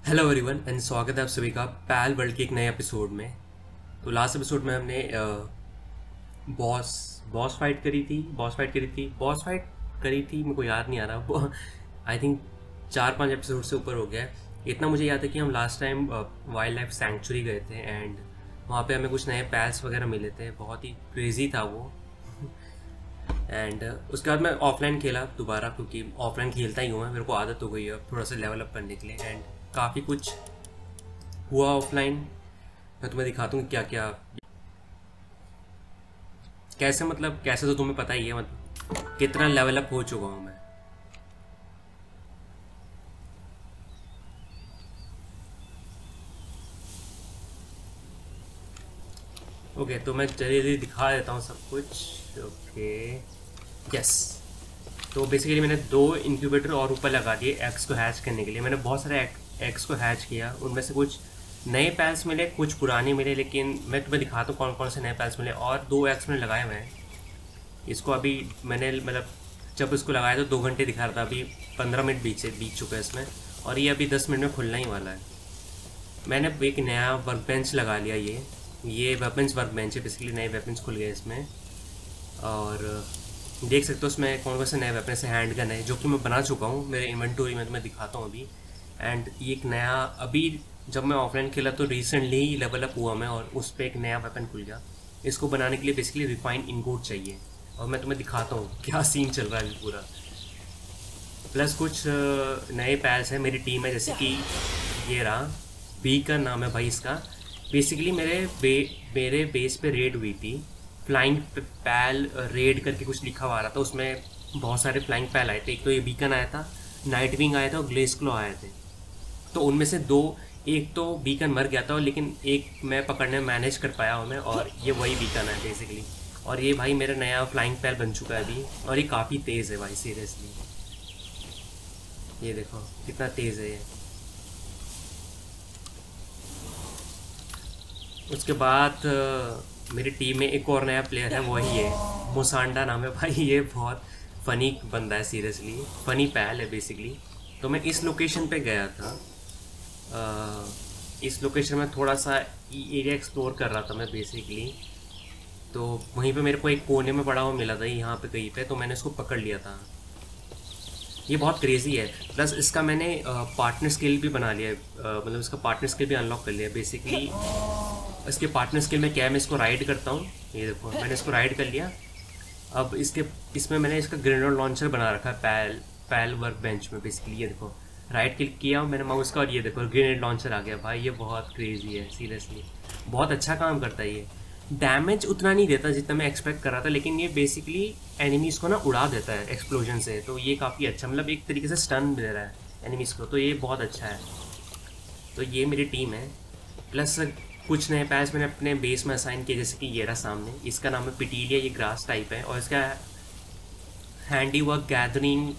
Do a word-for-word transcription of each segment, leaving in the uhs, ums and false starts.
Hello everyone and स्वागत है आप सभी का पैल वर्ल्ड के एक नए एपिसोड में। तो लास्ट एपिसोड में हमने बॉस बॉस फाइट करी थी बॉस फाइट करी थी बॉस फाइट करी थी मेरे को याद नहीं आ रहा। आई थिंक चार पांच एपिसोड से ऊपर हो गया है। इतना मुझे याद है कि हम last time wildlife sanctuary गए थे एंड वहाँ पे हमें कुछ नए पैल्स वगैरह मिले थे। बहुत ही क्रेजी था वो। एंड उसके बाद मैं ऑफलाइन खेला दोबारा, क्योंकि ऑफलाइन खेलता ही हूँ मैं, मेरे को आदत हो गई है थोड़ा सा लेवल अप करने के लिए। एंड काफ़ी कुछ हुआ ऑफलाइन। मैं तुम्हें दिखाता हूँ क्या क्या कैसे, मतलब कैसे तो तुम्हें पता ही है, मतलब कितना लेवल अप हो चुका हूँ मैं। ओके तो मैं जल्दी जल्दी दिखा देता हूँ सब कुछ। ओके यस, तो बेसिकली मैंने दो इंक्यूबेटर और ऊपर लगा दिए एग्स को हैच करने के लिए। मैंने बहुत सारे एग्स को हैच किया, उनमें से कुछ नए पैल्स मिले, कुछ पुराने मिले, लेकिन मैं तुम्हें दिखाता हूँ कौन कौन से नए पैल्स मिले। और दो एग्स मैंने लगाए हुए हैं। इसको अभी मैंने मतलब जब इसको लगाया तो दो घंटे दिखा रहा था, अभी पंद्रह मिनट बीत से बीत चुका है इसमें, और ये अभी दस मिनट में खुलना ही वाला है। मैंने एक नया वर्क बेंच लगा लिया। ये ये वेपन्स वर्क बेंच है, बेसिकली नए वेपन्स खुल गए इसमें। और देख सकते हो उसमें कौन कौन से नए वेपन से हैंड गन है, जो कि मैं बना चुका हूँ मेरे इन्वेंटरी में, तो मैं दिखाता हूँ अभी। एंड ये एक नया, अभी जब मैं ऑफलाइन खेला तो रिसेंटली ही लेवल अप हुआ मैं, और उस पर एक नया वेपन खुल गया। इसको बनाने के लिए बेसिकली रिफाइंड इनगोट चाहिए, और मैं तुम्हें दिखाता हूँ क्या सीन चल रहा है अभी पूरा। प्लस कुछ नए पैल्स हैं, मेरी टीम है, जैसे कि ये रहा बी का नाम है भाई इसका। बेसिकली मेरे बे मेरे बेस पे रेड हुई थी, फ्लाइंग पैल रेड करके कुछ लिखा हुआ रहा था, उसमें बहुत सारे फ्लाइंग पैल आए थे। एक तो ये बीकन आया था, नाइट विंग आया था और ग्लेसक्लो आए थे। तो उनमें से दो, एक तो बीकन मर गया था, लेकिन एक मैं पकड़ने में मैनेज कर पाया हूँ मैं, और ये वही बीकन है बेसिकली। और ये भाई मेरा नया फ्लाइंग पैल बन चुका है अभी, और ये काफ़ी तेज़ है भाई, सीरियसली। ये देखो कितना तेज़ है ये। उसके बाद मेरी टीम में एक और नया प्लेयर है, वही है मोसांडा नाम है भाई। ये बहुत फ़नी बंदा है, सीरियसली फ़नी पैल है बेसिकली। तो मैं इस लोकेशन पे गया था। आ, इस लोकेशन में थोड़ा सा एरिया एक्सप्लोर कर रहा था मैं बेसिकली। तो वहीं पे मेरे को एक कोने में पड़ा हुआ मिला था यहाँ पे कहीं पे, तो मैंने इसको पकड़ लिया था। ये बहुत क्रेजी है। प्लस इसका मैंने पार्टनर स्किल भी बना लिया है, मतलब इसका पार्टनर स्किल भी अनलॉक कर लिया बेसिकली। इसके पार्टनर स्किल में क्या है, मैं इसको राइड करता हूँ, ये देखो मैंने इसको राइड कर लिया। अब इसके इसमें मैंने इसका ग्रेनेड लॉन्चर बना रखा है पैल पैल वर्क बेंच में बेसिकली। ये देखो राइट क्लिक किया मैंने माउस का, और ये देखो ग्रेनेड लॉन्चर आ गया भाई। ये बहुत क्रेजी है सीरियसली, बहुत अच्छा काम करता है ये। डैमेज उतना नहीं देता जितना मैं एक्सपेक्ट कर रहा था, लेकिन ये बेसिकली एनिमीज़ को ना उड़ा देता है एक्सप्लोजन से। तो ये काफ़ी अच्छा, मतलब एक तरीके से स्टन दे रहा है एनिमीज़ को, तो ये बहुत अच्छा है। तो ये मेरी टीम है। प्लस कुछ नए पैल्स मैंने अपने बेस में असाइन किए, जैसे कि ये रहा सामने, इसका नाम है पिटीलिया, ये ग्रास टाइप है, और इसका हैंडी वर्क, गैदरिंग,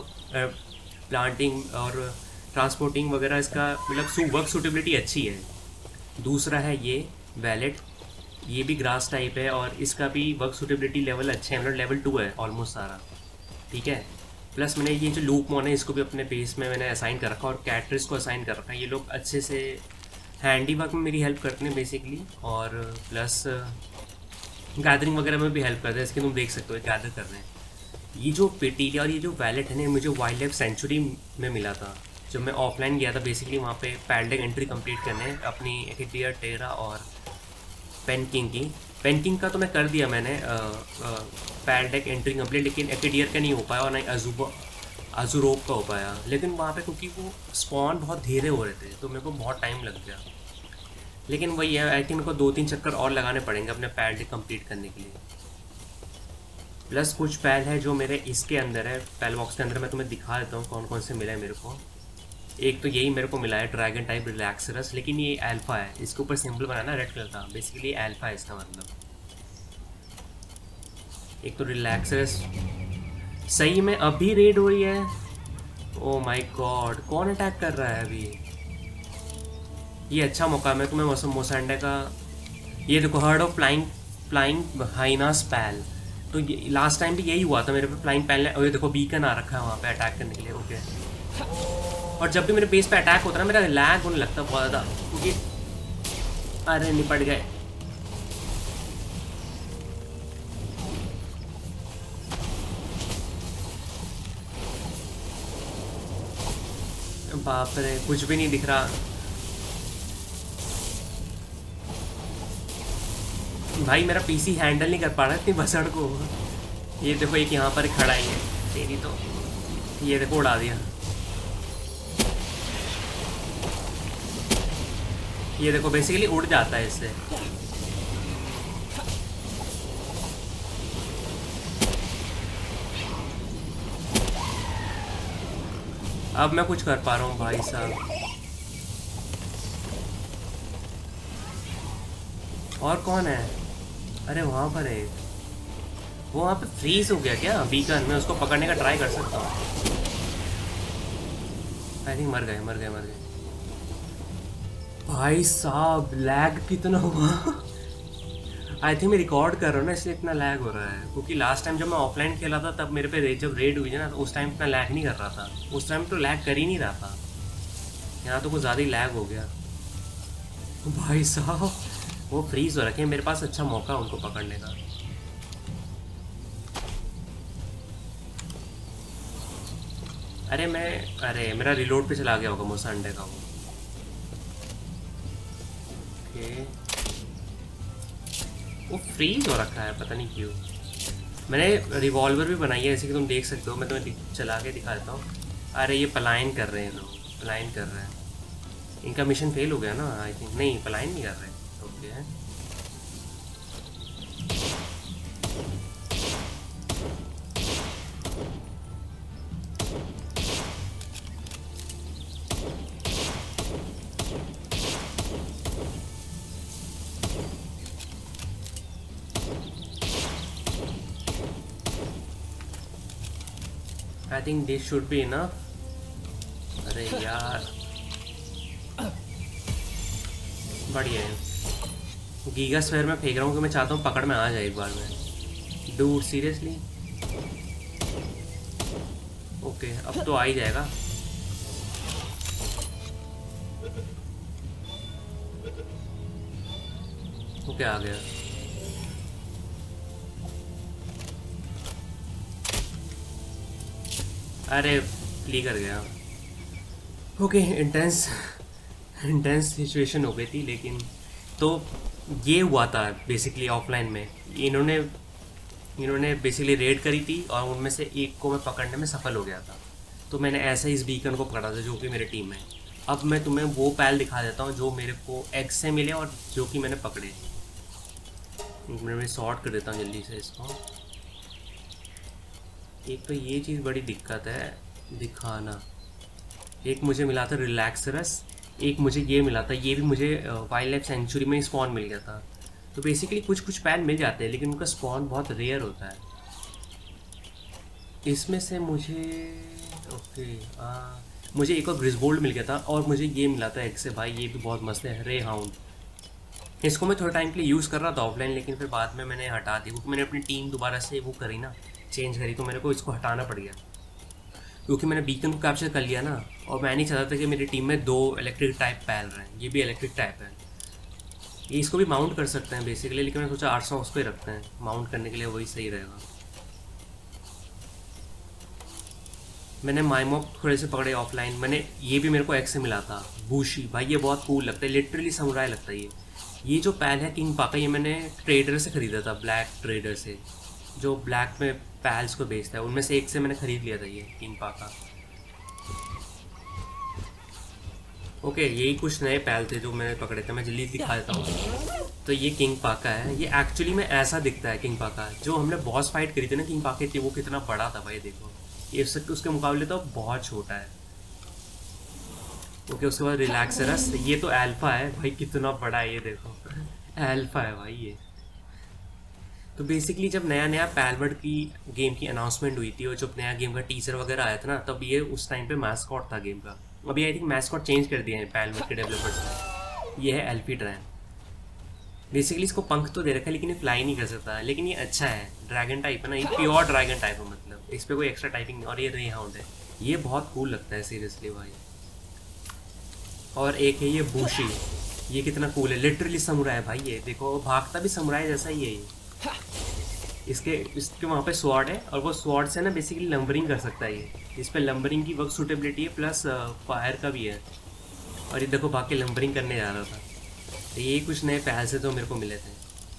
प्लांटिंग और ट्रांसपोर्टिंग वगैरह, इसका मतलब वर्क सूटेबिलिटी अच्छी है। दूसरा है ये वैलेट, ये भी ग्रास टाइप है, और इसका भी वर्क सूटेबिलिटी लेवल अच्छे हैं, मतलब लेवल टू है ऑलमोस्ट सारा, ठीक है। प्लस मैंने ये जो लूप मॉन है इसको भी अपने बेस में मैंने असाइन कर रखा, और कैटरिस को असाइन कर रखा है। ये लोग अच्छे से हैंडी वर्क में मेरी हेल्प करते हैं बेसिकली, और प्लस गैदरिंग वगैरह में भी हेल्प करते हैं। इसके तुम देख सकते हो गैदर कर रहे हैं। ये जो पेटीलिया और ये जो वैलेट है ना, मुझे वाइल्ड लाइफ सेंचुरी में मिला था जब मैं ऑफलाइन गया था बेसिकली, वहाँ पे पैलडेक एंट्री कंप्लीट करने अपनी एक्टियर टेरा और पेनकिंग की। पेनकिंग का तो मैं कर दिया मैंने, पैलडेक एंट्री कंप्लीट, लेकिन एक्टियर का नहीं हो पाया, और ना ही अजूबा अजूरोप का हो पाया। लेकिन वहाँ पे क्योंकि वो स्पॉन बहुत धीरे हो रहे थे, तो मेरे को बहुत टाइम लग गया। लेकिन वही है, आई थिंक मेरे को दो तीन चक्कर और लगाने पड़ेंगे अपने पैलडेक कंप्लीट करने के लिए। प्लस कुछ पैल है जो मेरे इसके अंदर है, पैल बॉक्स के अंदर। मैं तुम्हें दिखा देता हूँ कौन कौन से मिला है मेरे को। एक तो यही मेरे को मिला है ड्रैगन टाइप रिलैक्सरस, लेकिन ये अल्फा है, इसके ऊपर सिंबल बना ना रेड कलर का, बेसिकली अल्फा है इसका मतलब। एक तो रिलैक्सरस सही में अभी रेड हो रही है। ओ माय गॉड, कौन अटैक कर रहा है अभी? ये अच्छा मौका, मैं तुम्हें मौसम मोसांडा का, ये देखो herd of flying flying hyenas pal. तो लास्ट टाइम भी यही हुआ था मेरे पे, फ्लाइंग पैल। और ये देखो बीकन आ रखा है वहाँ पे अटैक करने के लिए। ओके और जब भी मेरे बेस पे अटैक होता है ना मेरा लैग होने लगता है बहुत ज़्यादा, क्योंकि अरे निपट गए। बाप रे कुछ भी नहीं दिख रहा भाई, मेरा पीसी हैंडल नहीं कर पा रहा इतनी बसड़ को। ये देखो एक यहाँ पर खड़ा ही है तेरी तो, ये देखो उड़ा दिया। ये देखो बेसिकली उड़ जाता है इससे। अब मैं कुछ कर पा रहा हूँ भाई साहब। और कौन है? अरे वहाँ पर है वो, वहाँ पे फ्रीज हो गया क्या बीकन? मैं उसको पकड़ने का ट्राई कर सकता हूँ। आई थिंक मर गए मर गए मर गए भाई साहब। लैग कितना हुआ आई थिंक मैं रिकॉर्ड कर रहा हूँ ना इसलिए इतना लैग हो रहा है, क्योंकि लास्ट टाइम जब मैं ऑफलाइन खेला था तब मेरे पे रेड जब रेड हुई ना तो उस टाइम इतना लैग नहीं कर रहा था। उस टाइम तो लैग कर ही नहीं रहा था, यहाँ तो कुछ ज़्यादा ही लैग हो गया भाई साहब। वो फ्रीज हो रखे हैं, मेरे पास अच्छा मौका उनको पकड़ने का। अरे मैं अरे मेरा रिलोड पे चला गया होगा वो संडे का वो। ओके वो फ्रीज हो रखा है पता नहीं क्यों। मैंने रिवॉल्वर भी बनाई है जैसे कि तुम देख सकते हो, मैं तुम्हें चला के दिखा देता हूँ। अरे ये पलायन कर रहे हैं लोग, पलायन कर रहे हैं। इनका मिशन फेल हो गया ना आई थिंक। नहीं पलायन नहीं कर रहे। Okay I think this should be enough. अरे यार बढ़िया है। गीगा स्फीयर में फेंक रहा हूँ कि मैं चाहता हूँ पकड़ में आ जाए एक बार में। Dude seriously? ओके अब तो आ ही जाएगा। ओके आ गया। अरे फ्ली कर गया। ओके इंटेंस इंटेंस सिचुएशन हो गई थी, लेकिन तो ये हुआ था बेसिकली ऑफलाइन में। इन्होंने इन्होंने बेसिकली रेड करी थी और उनमें से एक को मैं पकड़ने में सफल हो गया था। तो मैंने ऐसे इस बीकन को पकड़ा था जो कि मेरे टीम में। अब मैं तुम्हें वो पैल दिखा देता हूँ जो मेरे को एक्स से मिले और जो कि मैंने पकड़े। एक मिनट में शॉर्ट कर देता हूँ जल्दी से इसको। एक तो ये चीज़ बड़ी दिक्कत है दिखाना। एक मुझे मिला था रिलैक्सरस, एक मुझे ये मिला था, ये भी मुझे वाइल्ड लाइफ सेंचुरी में स्पॉन मिल गया था। तो बेसिकली कुछ कुछ पैल मिल जाते हैं लेकिन उनका स्पॉन बहुत रेयर होता है। इसमें से मुझे ओके आ, मुझे एक और ग्रिसबोल्ड मिल गया था और मुझे ये मिला था एक से भाई, ये भी बहुत मस्त है, रे हाउंड। इसको मैं थोड़ा टाइम के लिए यूज़ कर रहा था ऑफलाइन, लेकिन फिर बाद में मैंने हटा दी क्योंकि मैंने अपनी टीम दोबारा से वो करी ना, चेंज करी, तो मेरे को इसको हटाना पड़ गया क्योंकि मैंने बीकन को कैप्चर कर लिया ना। और मैं नहीं चाहता था कि मेरी टीम में दो इलेक्ट्रिक टाइप पैल रहे हैं। ये भी इलेक्ट्रिक टाइप है, ये इसको भी माउंट कर सकते हैं बेसिकली, लेकिन मैं सोचा आठ सौ उसको ही रखते हैं माउंट करने के लिए, वही सही रहेगा। मैंने माइमॉक थोड़े से पकड़े ऑफलाइन। मैंने ये भी मेरे को एक्स से मिला था बूशी, भाई ये बहुत कूल लगता है, लिटरली समुराई लगता है ये। ये जो पैल है किंग पाका, ये मैंने ट्रेडर से ख़रीदा था, ब्लैक ट्रेडर से, जो ब्लैक में पैल्स को बेचता है। उनमें से एक से मैंने ख़रीद लिया था ये किंग पाका। ओके यही कुछ नए पैल थे जो मैंने पकड़े थे, मैं जल्दी दिखा देता हूँ। तो ये किंग पाका है, ये एक्चुअली में ऐसा दिखता है किंग पाका। जो हमने बॉस फाइट करी थी ना किंग पाके थी, वो कितना बड़ा था भाई, देखो ये उसके मुकाबले तो बहुत छोटा है। ओके उसके बाद रिलैक्सरस, ये तो अल्फा है भाई, कितना बड़ा है ये देखो, अल्फा है भाई ये। तो बेसिकली जब नया नया पैलवर्ड की गेम की अनाउंसमेंट हुई थी और जब नया गेम का टीजर वगैरह आया था ना, तब ये उस टाइम पे मैस्कॉट था गेम का। अभी आई थिंक मैस्कॉट चेंज कर दिया है पैलवर्ड के डेवलपर्स ने। ये है एल्फी ड्रैगन, बेसिकली इसको पंख तो दे रखा है लेकिन ये फ्लाई नहीं कर सकता, लेकिन ये अच्छा है, ड्रैगन टाइप है ना, ये प्योर ड्रैगन टाइप है, मतलब इस पर कोई एक्स्ट्रा टाइपिंग नहीं। और ये रे हाउंड है, ये बहुत कूल लगता है सीरियसली भाई। और एक है ये बूशी, ये कितना कूल है, लिटरली समुराई है भाई, ये देखो भागता भी समुराई जैसा ही है ये। इसके इसके वहाँ पे स्वॉर्ड है और वो स्वॉर्ड से ना बेसिकली लंबरिंग कर सकता है ये, इस पर लंबरिंग की वर्क सूटेबिलिटी है प्लस फायर का भी है। और ये देखो भाग के लंबरिंग करने जा रहा था। तो ये कुछ नए पैसे तो मेरे को मिले थे।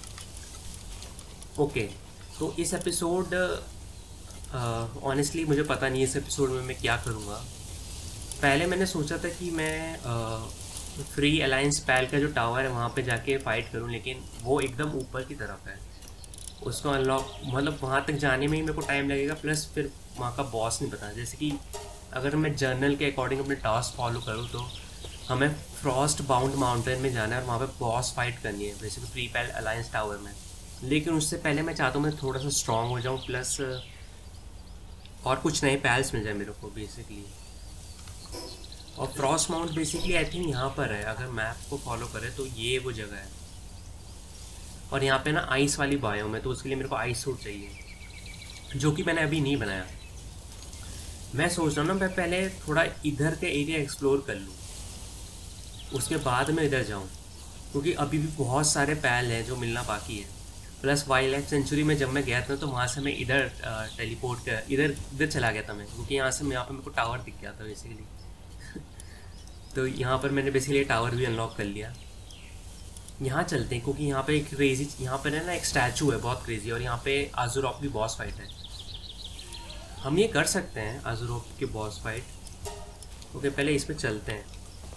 ओके, तो इस एपिसोड ऑनेस्टली मुझे पता नहीं इस एपिसोड में मैं क्या करूँगा। पहले मैंने सोचा था कि मैं फ्री अलायंस पैल का जो टावर है वहाँ पे जाके फ़ाइट करूँ, लेकिन वो एकदम ऊपर की तरफ है, उसको अनलॉक मतलब वहाँ तक जाने में ही मेरे को टाइम लगेगा, प्लस फिर वहाँ का बॉस नहीं पता। जैसे कि अगर मैं जर्नल के अकॉर्डिंग अपने टास्क फॉलो करूँ तो हमें फ्रॉस्ट बाउंड माउंटेन में जाना है और वहाँ पे बॉस फाइट करनी है basically free pal alliance tower में। लेकिन उससे पहले मैं चाहता हूँ मैं थोड़ा सा स्ट्रॉन्ग हो जाऊँ, प्लस और कुछ नए पैल्स मिल जाए मेरे को बेसिकली। और frost mount basically I think यहाँ पर है, अगर मैप को फॉलो करें तो ये वो जगह है। और यहाँ पे ना आइस वाली बायोम है, तो उसके लिए मेरे को आइस सूट चाहिए, जो कि मैंने अभी नहीं बनाया। मैं सोच रहा हूँ ना मैं पहले थोड़ा इधर के एरिया एक्सप्लोर कर लूँ, उसके बाद मैं इधर जाऊँ, क्योंकि अभी भी बहुत सारे पैल हैं जो मिलना बाकी है। प्लस वाइल्ड लाइफ सेंचुरी में जब मैं गया था तो वहाँ से मैं इधर टेलीपोर्ट कर इधर इधर चला गया था मैं, क्योंकि यहाँ से यहाँ पर मेरे को टावर दिख गया था बेसिकली। तो यहाँ पर मैंने बेसिकली टावर भी अनलॉक कर लिया। यहाँ चलते हैं क्योंकि यहाँ पे एक क्रेजी यहाँ पर है ना एक स्टैचू है बहुत क्रेजी, और यहाँ पे आजुरोप की बॉस फाइट है। हम ये कर सकते हैं आजुरोप की बॉस फाइट। ओके, पहले इस पे चलते हैं,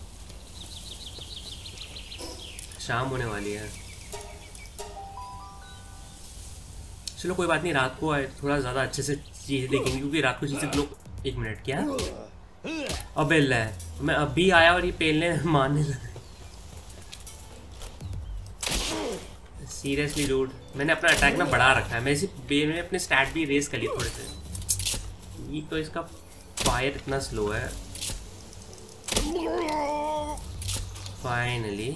शाम होने वाली है। चलो कोई बात नहीं, रात को थोड़ा ज़्यादा अच्छे से चीज़ें देखेंगे, क्योंकि रात को चीज़ें लोग। एक मिनट, क्या अबे ले, मैं अभी आया और ये पेलने मारने लगा। सीरियसली डूड, मैंने अपना अटैक ना बढ़ा रखा है, मैं इसी मैंने अपने स्टैट भी रेस कर लिए थोड़े से। ये तो इसका फायर इतना स्लो है। फाइनली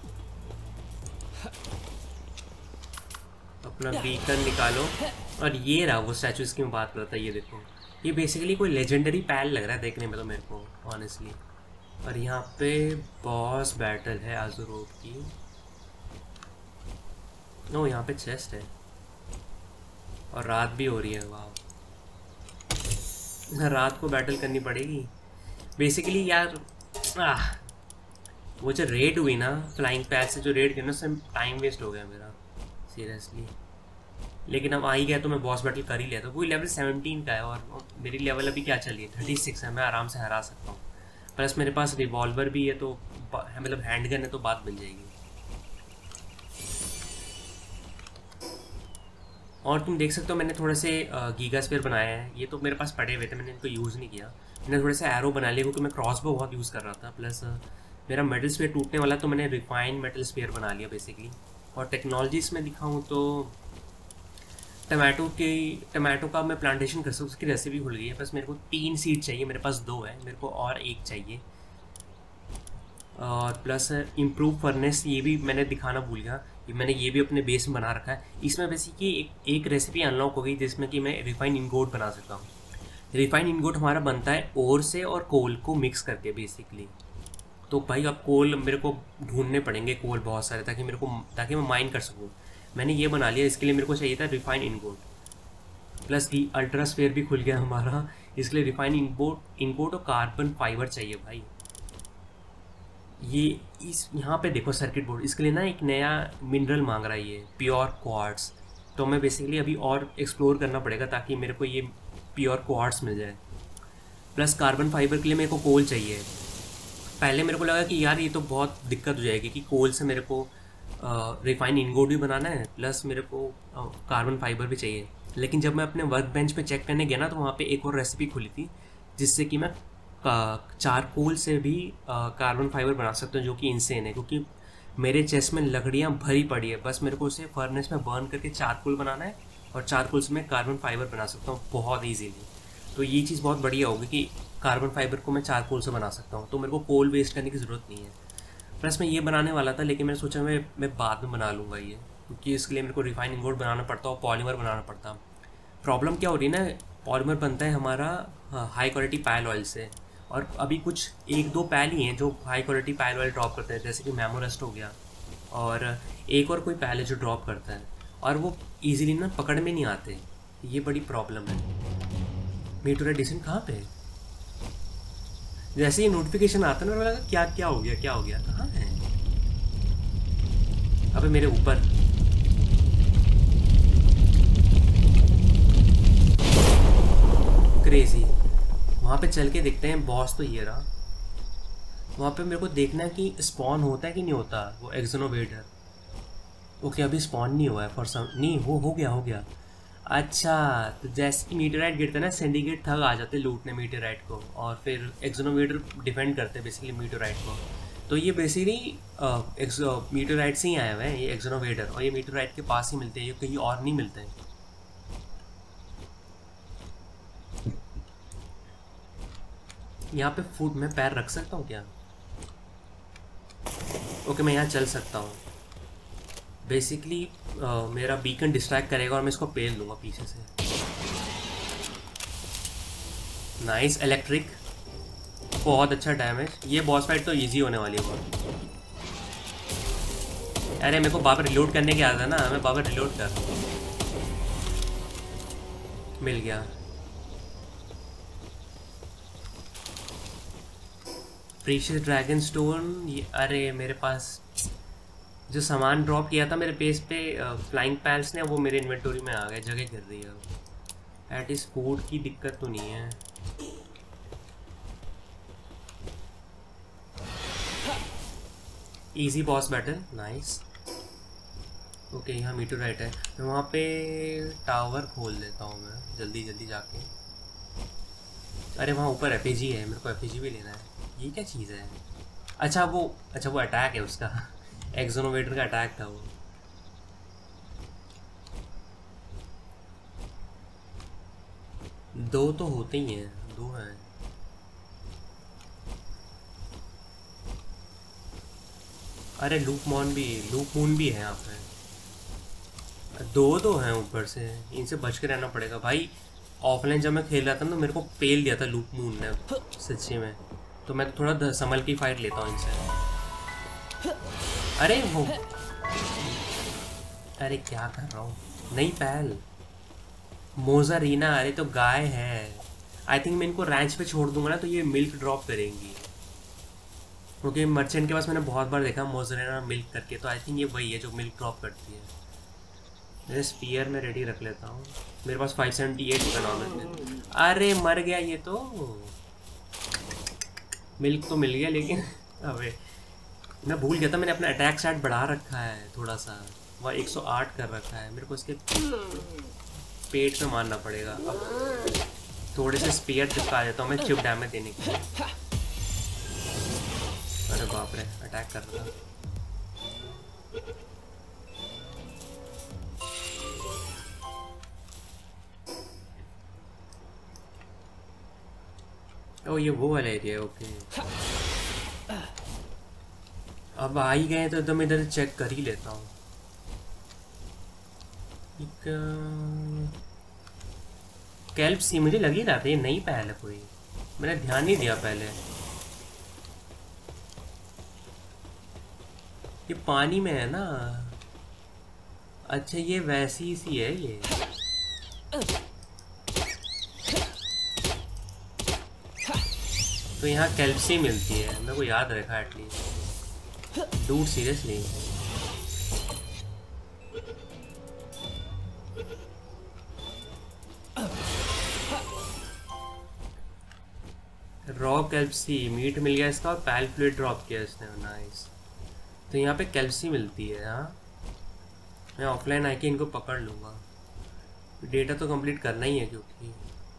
अपना बीकन निकालो, और ये रहा वो स्टैचू इसकी मैं बात कर रहा था। ये देखो, ये बेसिकली कोई लेजेंडरी पैल लग रहा है देखने में तो मेरे को ऑनेस्टली। और यहाँ पे बॉस बैटल है आजुरोप की। ओ, यहाँ पे चेस्ट है और रात भी हो रही है। वाह, रात को बैटल करनी पड़ेगी बेसिकली यार। आह, वो जो रेड हुई ना फ्लाइंग पैड से, जो रेड करना उससे टाइम वेस्ट हो गया मेरा सीरियसली। लेकिन अब आ ही गया तो मैं बॉस बैटल कर ही लिया था। वो लेवल सेवनटीन का है और मेरी लेवल अभी क्या चल रही है थर्टी सिक्स है, मैं आराम से हरा सकता हूँ। प्लस मेरे पास रिवॉल्वर भी है, तो मतलब हैंड गन है, तो बात बन जाएगी। और तुम देख सकते हो मैंने थोड़े से गीगा स्फीयर बनाए हैं, ये तो मेरे पास पड़े हुए थे, मैंने इनको यूज़ नहीं किया। मैंने थोड़े से एरो बना लिए क्योंकि मैं क्रॉसबो बहुत यूज़ कर रहा था। प्लस मेरा मेटल स्फीयर टूटने वाला, तो मैंने रिफाइंड मेटल स्फीयर बना लिया बेसिकली। और टेक्नोलॉजीज में दिखाऊँ तो टमाटो की टमाटो का मैं प्लांटेशन कर सकता हूँ, उसकी रेसिपी खुल गई है। बस मेरे को तीन सीड चाहिए, मेरे पास दो है, मेरे को और एक चाहिए। और प्लस इम्प्रूव फर्नेस, ये भी मैंने दिखाना भूल गया, ये मैंने ये भी अपने बेस में बना रखा है। इसमें बेसिकली एक, एक रेसिपी अनलॉक हो गई जिसमें कि मैं रिफाइंड इनगोट बना सकता हूँ। रिफाइंड इनगोट हमारा बनता है ओर से और कोल को मिक्स करके बेसिकली। तो भाई अब कोल मेरे को ढूंढने पड़ेंगे, कोल बहुत सारे, ताकि मेरे को ताकि मैं माइन कर सकूँ। मैंने ये बना लिया, इसके लिए मेरे को चाहिए था रिफाइंड इनगोट। प्लस की अल्ट्रा स्फीयर भी खुल गया हमारा, इसके लिए रिफाइंड इनगोट इनगोट और कार्बन फाइबर चाहिए भाई। ये इस यहाँ पे देखो सर्किट बोर्ड, इसके लिए ना एक नया मिनरल मांग रहा है ये प्योर क्वार्ट्स। तो मैं बेसिकली अभी और एक्सप्लोर करना पड़ेगा ताकि मेरे को ये प्योर क्वार्ट्स मिल जाए। प्लस कार्बन फाइबर के लिए मेरे को कोल चाहिए। पहले मेरे को लगा कि यार ये तो बहुत दिक्कत हो जाएगी कि कोल से मेरे को रिफाइंड इनगोट भी बनाना है, प्लस मेरे को कार्बन फाइबर भी चाहिए। लेकिन जब मैं अपने वर्क बेंच पे चेक करने गया ना, तो वहाँ पे एक और रेसिपी खुली थी जिससे कि मैं चारकोल से भी कार्बन फाइबर बना सकता हूँ, जो कि इनसेन है, क्योंकि मेरे चेस्ट में लकड़ियाँ भरी पड़ी है। बस मेरे को उसे फर्नेस में बर्न करके चारकोल बनाना है और चारकोल से मैं कार्बन फाइबर बना सकता हूँ बहुत ईजीली। तो ये चीज़ बहुत बढ़िया होगी कि कार्बन फाइबर को मैं चारकोल से बना सकता हूँ, तो मेरे को कोल वेस्ट करने की ज़रूरत नहीं है। प्लस मैं ये बनाने वाला था, लेकिन मैंने सोचा मैं मैं बाद में बना लूँगा ये, क्योंकि इसके लिए मेरे को रिफाइंड इनगोट बनाना पड़ता और पॉलीमर बनाना पड़ता। प्रॉब्लम क्या हो रही है ना, पॉलीमर बनता है हमारा हाई क्वालिटी पायल ऑयल से, और अभी कुछ एक दो पैल ही हैं जो हाई क्वालिटी पैल वाले ड्रॉप करते हैं, जैसे कि मेमोरेस्ट हो गया, और एक और कोई पैल है जो ड्रॉप करता है, और वो इजीली ना पकड़ में नहीं आते। ये बड़ी प्रॉब्लम है। मीटोराइट डिसेंट कहाँ पे है? जैसे ही नोटिफिकेशन आता है ना, लगा क्या क्या हो गया क्या हो गया, कहाँ है? अबे मेरे ऊपर। क्रेजी। वहाँ पे चल के देखते हैं। बॉस तो ये रहा। वहाँ पे मेरे को देखना है कि स्पॉन होता है कि नहीं होता वो एक्सोनोवेटर। ओके अभी स्पॉन नहीं हुआ है फॉर सम, नहीं वो हो गया हो गया। अच्छा तो जैसे कि मीटरराइट गिरता है ना, सिंडिकेट थग आ जाते लूटने मीटरराइट को, और फिर एक्सोनोवेटर डिफेंड करते हैं बेसिकली मीटरराइट को। तो ये बेसिकली मीटरराइट से ही आए हुए हैं ये एक्सोनोवेटर, और ये मीटरराइट के पास ही मिलते हैं, ये कहीं और नहीं मिलते हैं। यहाँ पे फूड में पैर रख सकता हूँ क्या? ओके मैं यहाँ चल सकता हूँ। बेसिकली मेरा बीकन डिस्ट्रैक्ट करेगा और मैं इसको पेल दूंगा पीछे से। नाइस इलेक्ट्रिक, बहुत अच्छा डैमेज। ये बॉस फाइट तो इजी होने वाली है बहुत। अरे मेरे को बाबर रिलोड करने की आदत है ना, मैं बाबर रिलोड कर। मिल गया। Precious dragon stone. ये अरे मेरे पास जो सामान ड्रॉप किया था मेरे पेज पे फ्लाइंग पैल्स ने, वो मेरे इन्वेंटरी में आ गए, जगह गिर रही है। एट इस फूड की दिक्कत तो नहीं है। Easy boss battle, nice. Okay यहाँ मीटरराइट है, मैं वहाँ पे टावर खोल लेता हूँ मैं जल्दी जल्दी जाके। अरे वहाँ ऊपर एफएजी है, मेरे को एफएजी भी लेना है। ये क्या चीज़ है? अच्छा वो अच्छा वो अटैक है उसका एक्सोनोवेटर का अटैक था वो। दो तो होते ही हैं, दो हैं। अरे लूप मॉन भी लूप मून भी है यहाँ पे। दो दो हैं ऊपर से, इनसे बच के रहना पड़ेगा भाई। ऑफलाइन जब मैं खेल रहा था ना, मेरे को पेल दिया था लूप मून ने सच्ची में, तो मैं थोड़ा संभल की फाइट लेता हूँ इनसे। अरे वो अरे क्या कर रहा हूँ? नहीं पैल मोजारीना, अरे तो गाय है। आई थिंक मैं इनको रैंच पे छोड़ दूंगा ना तो ये मिल्क ड्रॉप करेंगी, क्योंकि मर्चेंट के पास मैंने बहुत बार देखा मोजारीना मिल्क करके, तो आई थिंक ये वही है जो मिल्क ड्रॉप करती है। मेरे स्पीयर में रेडी रख लेता हूँ, मेरे पास फाइव सेवेंटी एट इकोनॉमिक है। अरे मर गया ये तो। मिल्क तो मिल गया लेकिन अबे मैं भूल गया था मैंने अपना अटैक स्टैट बढ़ा रखा है थोड़ा सा, वह एक सौ आठ कर रखा है। मेरे को इसके पेट में मारना पड़ेगा। अब थोड़े से स्पीयर चिपका देता हूँ मैं चिप डैमेज देने के लिए। अरे बाप रे अटैक कर रहा था। ओ ये वो वाला एरिया है, ओके। अब आ ही गए तो मैं इधर चेक कर ही लेता हूँ। कैल्प सी मुझे लग ही रहा था ये नई पहल है कोई, मैंने ध्यान नहीं दिया पहले। ये पानी में है ना? अच्छा ये वैसी सी है ये। तो यहाँ कैल्पसी मिलती है, मेरे को याद रखा at least. Dude seriously raw kelpsea meat मिल गया इसका, और पैल फ्लूइड ड्रॉप किया इसने, नाइस। तो यहाँ पे कैल्पसी मिलती है। हाँ मैं ऑफलाइन आके इनको पकड़ लूँगा, डेटा तो कंप्लीट करना ही है क्योंकि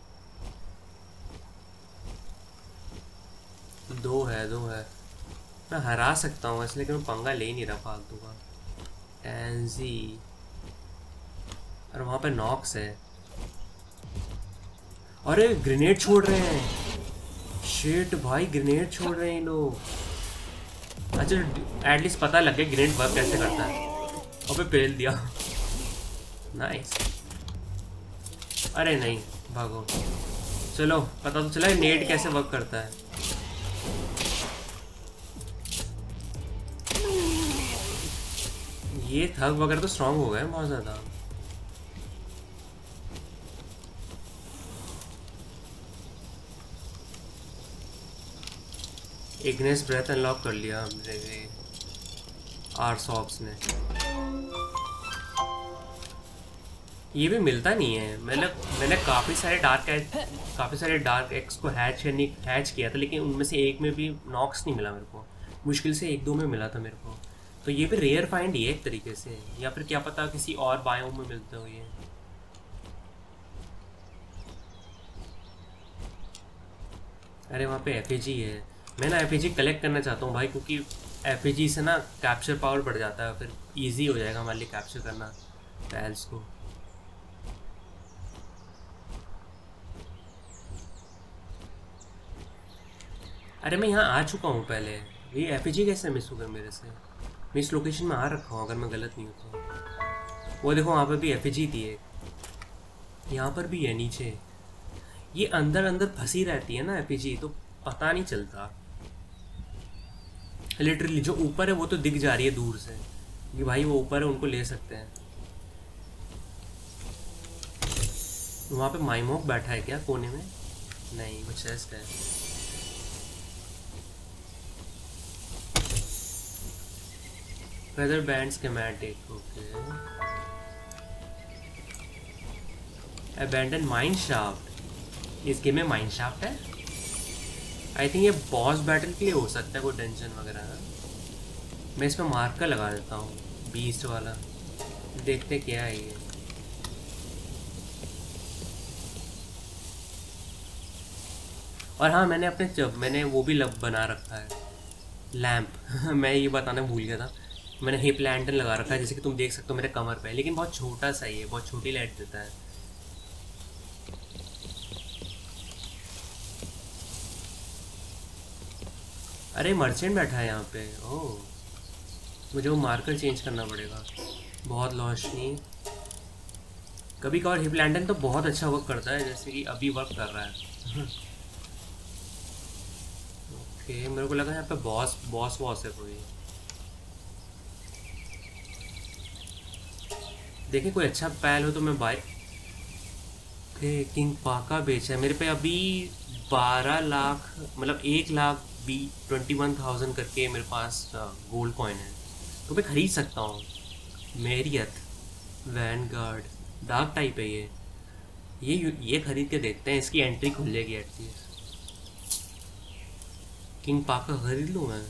दो है दो है मैं हरा सकता हूँ इसलिए कि मैं पंगा ले नहीं रहा फालतू का। टैंजी और वहाँ पे नॉक्स है। अरे ग्रेनेड छोड़ रहे हैं, शिट भाई ग्रेनेड छोड़ रहे हैं ये लोग। अच्छा एटलीस्ट पता लग गया ग्रेनेड वर्क कैसे करता है। अबे पेल दिया, नाइस। अरे नहीं भागो। चलो पता तो चला नेट कैसे वर्क करता है। ये थग वगैरह तो स्ट्रांग हो गए बहुत ज़्यादा। इग्नेस ब्रेथ अनलॉक कर लिया हमने आर सॉप्स ने। ये भी मिलता नहीं है। मैंने मैंने काफ़ी सारे डार्क काफ़ी सारे डार्क एक्स को हैच करने हैच किया था, लेकिन उनमें से एक में भी नॉक्स नहीं मिला मेरे को। मुश्किल से एक दो में मिला था मेरे को। तो ये भी रेयर फाइंड ही है एक तरीके से, या फिर क्या पता किसी और बायोम में मिलते हो ये। अरे वहाँ पे एफएजी है। मैं ना एफएजी कलेक्ट करना चाहता हूँ भाई, क्योंकि एफएजी से ना कैप्चर पावर बढ़ जाता है, फिर इजी हो जाएगा हमारे लिए कैप्चर करना पैल्स को। अरे मैं यहाँ आ चुका हूँ पहले, ये एफएजी कैसे मिस हो गया मेरे से? मैं इस लोकेशन में आ रखा हूँ अगर मैं गलत नहीं हूँ तो। वो देखो वहाँ पर भी एफएजी थी एक, यहाँ पर भी है नीचे। ये अंदर अंदर फंसी रहती है ना एफएजी, तो पता नहीं चलता। लिटरली जो ऊपर है वो तो दिख जा रही है दूर से कि भाई वो ऊपर है, उनको ले सकते हैं। वहाँ पे माइमोक बैठा है क्या कोने में? नहीं, वो चेस्ट है। Feather band schematic, okay. Abandon mine shaft, इस गेम में माइन शाफ्ट है। आई थिंक ये बॉस बैटल के लिए हो सकता है, कोई डंजन वगैरह ना। मैं इस पर मार्कर लगा देता हूँ बीस्ट वाला, देखते क्या है ये। और हाँ, मैंने अपने जब मैंने वो भी लब बना रखा है, लैंप। मैं ये बताना भूल गया था, मैंने हिप लैंटर्न लगा रखा है, जैसे कि तुम देख सकते हो मेरे कमर पे, लेकिन बहुत छोटा सा ही है, बहुत छोटी लाइट देता है। अरे मर्चेंट बैठा है यहाँ पे। ओह, मुझे वो मार्कर चेंज करना पड़ेगा। बहुत रोशनी। कभी कभार हिप लैंटर्न तो बहुत अच्छा वर्क करता है, जैसे कि अभी वर्क कर रहा है। ओके, मेरे को लगा यहाँ पे बॉस बॉस वॉस है कोई। देखे कोई अच्छा पैल हो तो मैं बाय। ओके, किंग पाका बेचा है मेरे पे अभी बारह लाख, मतलब एक लाख बी ट्वेंटी वन थाउजेंड करके मेरे पास गोल्ड कॉइन है, तो मैं खरीद सकता हूँ। मेरियत, वैनगार्ड, डार्क टाइप है ये ये ये खरीद के देखते हैं, इसकी एंट्री खुल जाएगी एटलीस्ट। किंग पाका खरीद लूँ मैं?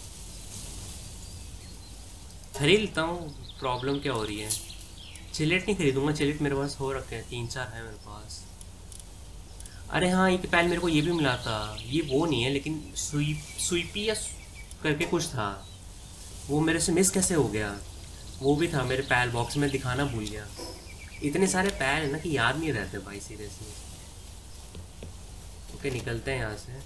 खरीद लेता हूँ, प्रॉब्लम क्या हो रही है। चिलेट नहीं खरीदूंगा, चिलेट मेरे पास हो रखे हैं, तीन चार है मेरे पास। अरे हाँ, एक पैल मेरे को ये भी मिला था, ये वो नहीं है लेकिन स्वीप स्वीपी या करके कुछ था, वो मेरे से मिस कैसे हो गया। वो भी था मेरे पैल बॉक्स में, दिखाना भूल गया। इतने सारे पैल है ना कि याद नहीं रहते भाई, सीरियसली। ओके, निकलते हैं यहाँ से।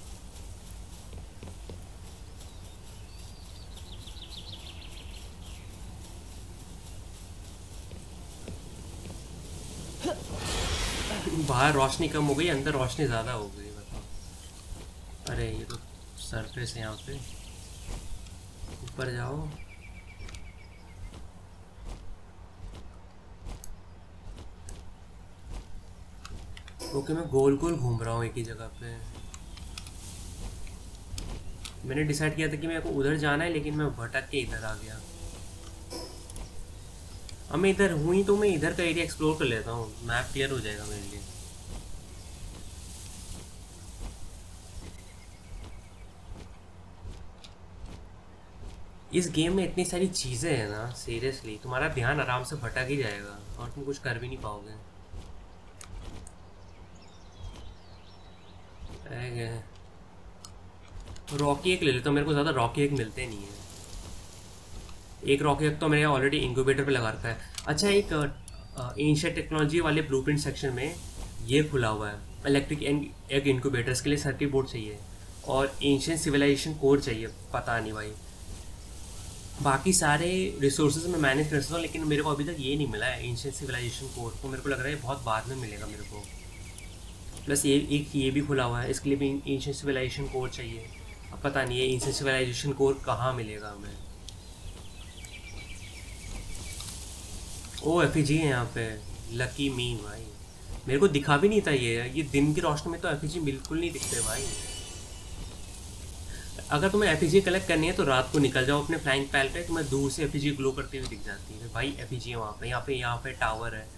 बाहर रोशनी कम हो गई, अंदर रोशनी ज़्यादा हो गई, बताओ। अरे ये तो सरफेस है, यहाँ पे ऊपर जाओ। ओके, मैं गोल गोल घूम रहा हूँ एक ही जगह पे। मैंने डिसाइड किया था कि मेरे को उधर जाना है, लेकिन मैं भटक के इधर आ गया। अब मैं इधर हुई तो मैं इधर का एरिया एक्सप्लोर कर लेता हूँ, मैप क्लियर हो जाएगा मेरे लिए। इस गेम में इतनी सारी चीज़ें हैं ना, सीरियसली तुम्हारा ध्यान आराम से भटक ही जाएगा और तुम कुछ कर भी नहीं पाओगे। रॉकी एक ले लेता हूँ, मेरे को ज़्यादा रॉकी एक मिलते नहीं है। एक रॉकी एक तो मैंने ऑलरेडी इंक्यूबेटर पे लगा रखा है। अच्छा, एक एंशिएंट टेक्नोलॉजी वाले ब्लूप्रिंट सेक्शन में ये खुला हुआ है, इलेक्ट्रिक एग इंक्यूबेटर्स के लिए सर्किट बोर्ड चाहिए और एंशिएंट सिविलाइजेशन कोर चाहिए। पता नहीं भाई, बाकी सारे रिसोर्सेज मैं मैनेज कर सकता हूँ, लेकिन मेरे को अभी तक ये नहीं मिला है एंशिएंट सिविलाइजेशन कोर। तो मेरे को लग रहा है बहुत बाद में मिलेगा मेरे को। प्लस ये एक ये भी खुला हुआ है, इसके लिए भी एंशिएंट सिविलाइजेशन कोर चाहिए। अब पता नहीं है एंशिएंट सिविलाइजेशन कोर कहाँ मिलेगा हमें। ओ एफईजी है यहाँ पे, लकी मी भाई। मेरे को दिखा भी नहीं था ये ये दिन की रोशनी में तो एफईजी बिल्कुल नहीं दिखते भाई। अगर तुम्हें एफईजी कलेक्ट करनी है तो रात को निकल जाओ अपने फ्लाइंग पैल पे, तुम्हें दूर से एफईजी ग्लो करती हुई दिख जाती है भाई। एफईजी है वहाँ पे, यहाँ पे यहाँ पे टावर है।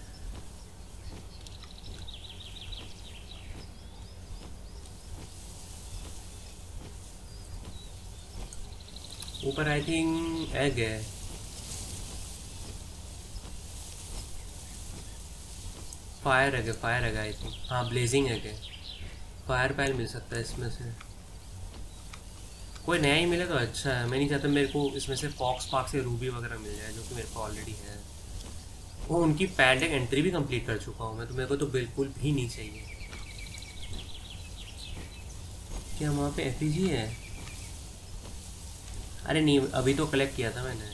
ऊपर आई थिंक एग है। फायर एग है, फायर एग आई थिंक, हाँ ब्लेजिंग एग है। फायर पैल मिल सकता है इसमें से, कोई नया ही मिले तो अच्छा है। मैं नहीं चाहता मेरे को इसमें से फॉक्स पार्क से रूबी वगैरह मिल जाए, जो कि मेरे को ऑलरेडी है। वो उनकी पैड एंट्री भी कंप्लीट कर चुका हूँ मैं, तो मेरे को तो बिल्कुल भी नहीं चाहिए। क्या वहाँ पे एफईजी है? अरे नहीं, अभी तो कलेक्ट किया था मैंने।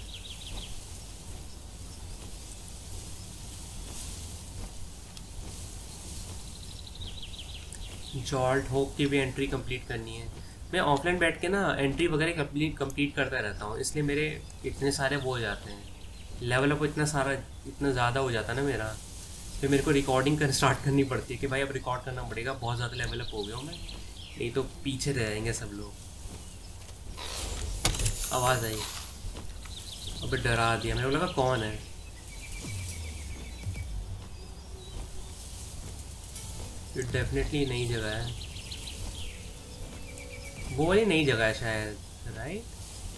जॉल्ट होप की भी एंट्री कंप्लीट करनी है। मैं ऑफलाइन बैठ के ना एंट्री वगैरह कंप्लीट कंप्लीट करता रहता हूँ, इसलिए मेरे इतने सारे वो हो जाते हैं, लेवल अप इतना सारा इतना ज़्यादा हो जाता है ना मेरा। फिर मेरे को रिकॉर्डिंग कर स्टार्ट करनी पड़ती है कि भाई अब रिकॉर्ड करना पड़ेगा, बहुत ज़्यादा लेवल अप हो गया हूँ मैं, नहीं तो पीछे रह जाएंगे सब लोग। आवाज़ आई, अबे डरा दिया, मेरे को लगा कौन है। ये डेफिनेटली नई जगह है, वो वाली नई जगह है शायद, राइट?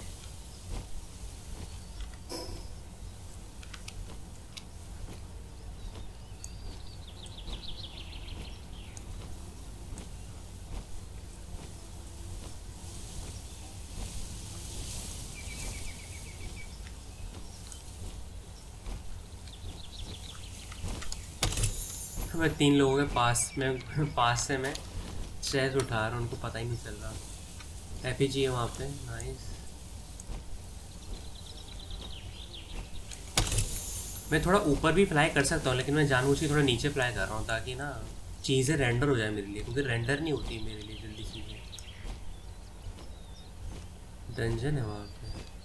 मैं तीन लोगों के पास में पास से मैं चेस उठा रहा हूँ, उनको पता ही नहीं चल रहा। एफईजी है वहाँ पे, नाइस। मैं थोड़ा ऊपर भी फ्लाई कर सकता हूँ, लेकिन मैं जानबूझ के थोड़ा नीचे फ्लाई कर रहा हूँ ताकि ना चीज़ें रेंडर हो जाए मेरे लिए, क्योंकि रेंडर नहीं होती मेरे लिए जल्दी चीज़ें। डंजन है वहाँ पे।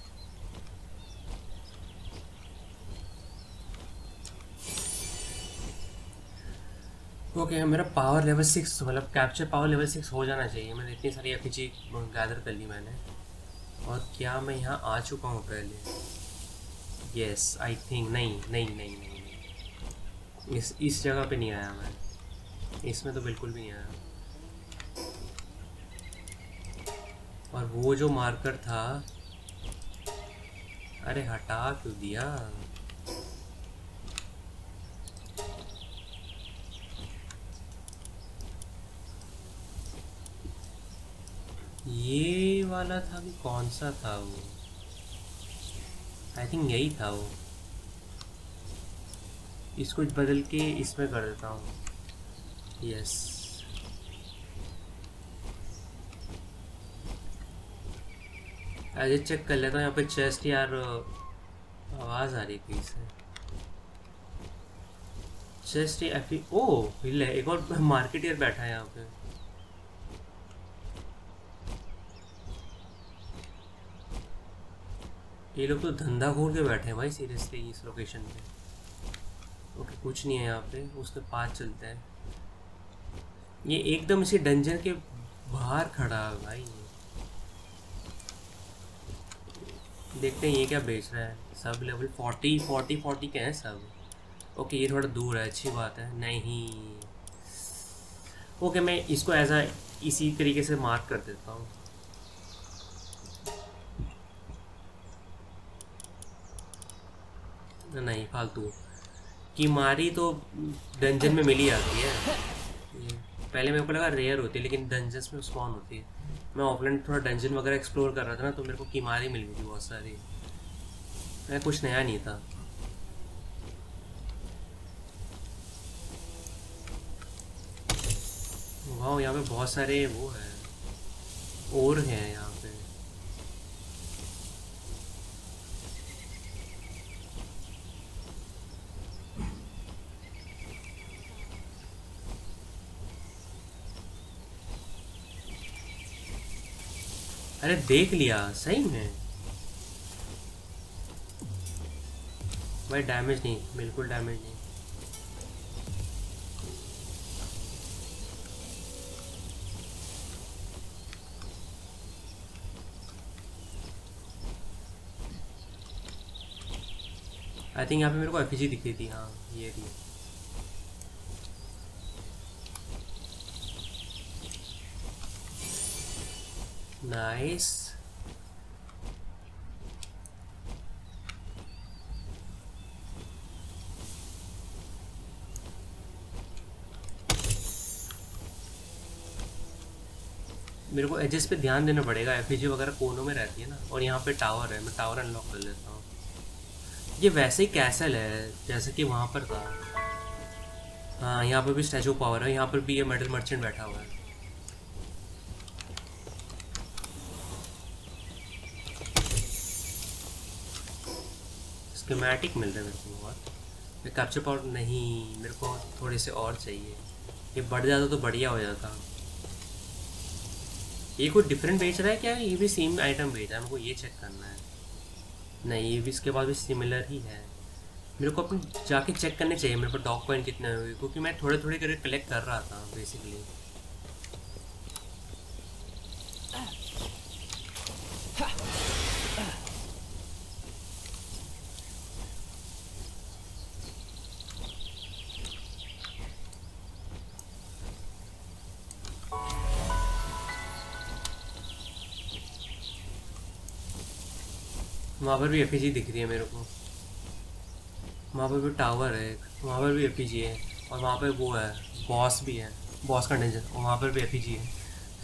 ओके okay, मेरा पावर लेवल सिक्स, मतलब कैप्चर पावर लेवल सिक्स हो जाना चाहिए। मैंने इतनी सारी एफईजी गैदर कर ली मैंने। और क्या मैं यहाँ आ चुका हूँ पहले? यस आई थिंक, नहीं नहीं नहीं नहीं नहीं, इस इस जगह पे नहीं आया मैं, इसमें तो बिल्कुल भी नहीं आया। और वो जो मार्कर था, अरे हटा क्यों दिया? ये वाला था कि कौन सा था वो? आई थिंक यही था वो। इसको बदल के इसमें कर देता हूँ। यस, आज चेक कर लेता हूँ यहाँ पे चेस्ट। यार आवाज़ आ रही थी इससे। चेस्ट एफी, ओ हिल है, एक और मार्केटियर बैठा है यहाँ पे। ये लोग तो धंधा खोल के बैठे हैं भाई सीरियसली इस लोकेशन पे। ओके कुछ नहीं है यहाँ पे, उसके पास चलते हैं। ये एकदम इसी डंजन के बाहर खड़ा है भाई, देखते हैं ये क्या बेच रहा है। Sub level forty forty forty के हैं सब। ओके ये थोड़ा दूर है, अच्छी बात है। नहीं ओके, मैं इसको एज आ इसी तरीके से मार्क कर देता हूँ। नहीं फालतू की मारी तो डंजन में मिली जाती है। ये पहले मेरे को लगा रेयर होती है, लेकिन डंजन्स में स्पॉन होती है। मैं ऑफलाइन थोड़ा डंजन वगैरह एक्सप्लोर कर रहा था ना, तो मेरे को कीमारी मिल गई थी बहुत सारी। मैं कुछ नया नहीं था। वाह यहाँ पे बहुत सारे वो है, और हैं यहाँ पे। अरे देख लिया सही में भाई, डैमेज नहीं, बिल्कुल डैमेज नहीं। आई थिंक यहाँ पे मेरे को एफिजी दिख रही थी। हाँ ये थी। नाइस। मेरे को एजेस पे ध्यान देना पड़ेगा, एफिजी वगैरह कोनों में रहती है ना। और यहाँ पे टावर है, मैं टावर अनलॉक कर लेता हूँ। ये वैसे ही कैसल है जैसे कि वहाँ पर था। हाँ यहाँ पर भी स्टैचू पावर है, यहाँ पर भी ये मेटल मर्चेंट बैठा हुआ है। स्कीमेटिक मिल रहा है मेरे को बहुत। मैं कैप्चर पावर नहीं, मेरे को थोड़े से और चाहिए। ये बढ़ जाता तो बढ़िया हो जाता। ये कोई डिफरेंट बेच रहा है क्या? ये भी सेम आइटम बेच रहा है, हमको ये चेक करना है। नहीं ये भी इसके बाद भी सिमिलर ही है। मेरे को अपने जाके चेक करने चाहिए मेरे पर डॉग पॉइंट कितने हुए, क्योंकि मैं थोड़े थोड़े करके कलेक्ट कर रहा था बेसिकली। वहाँ पर भी एफिजी दिख रही है मेरे को। वहाँ पर भी टावर है, वहाँ पर भी एफिजी है। और वहाँ पर वो है, बॉस भी है, बॉस का डेंजर। और वहाँ पर भी एफिजी है।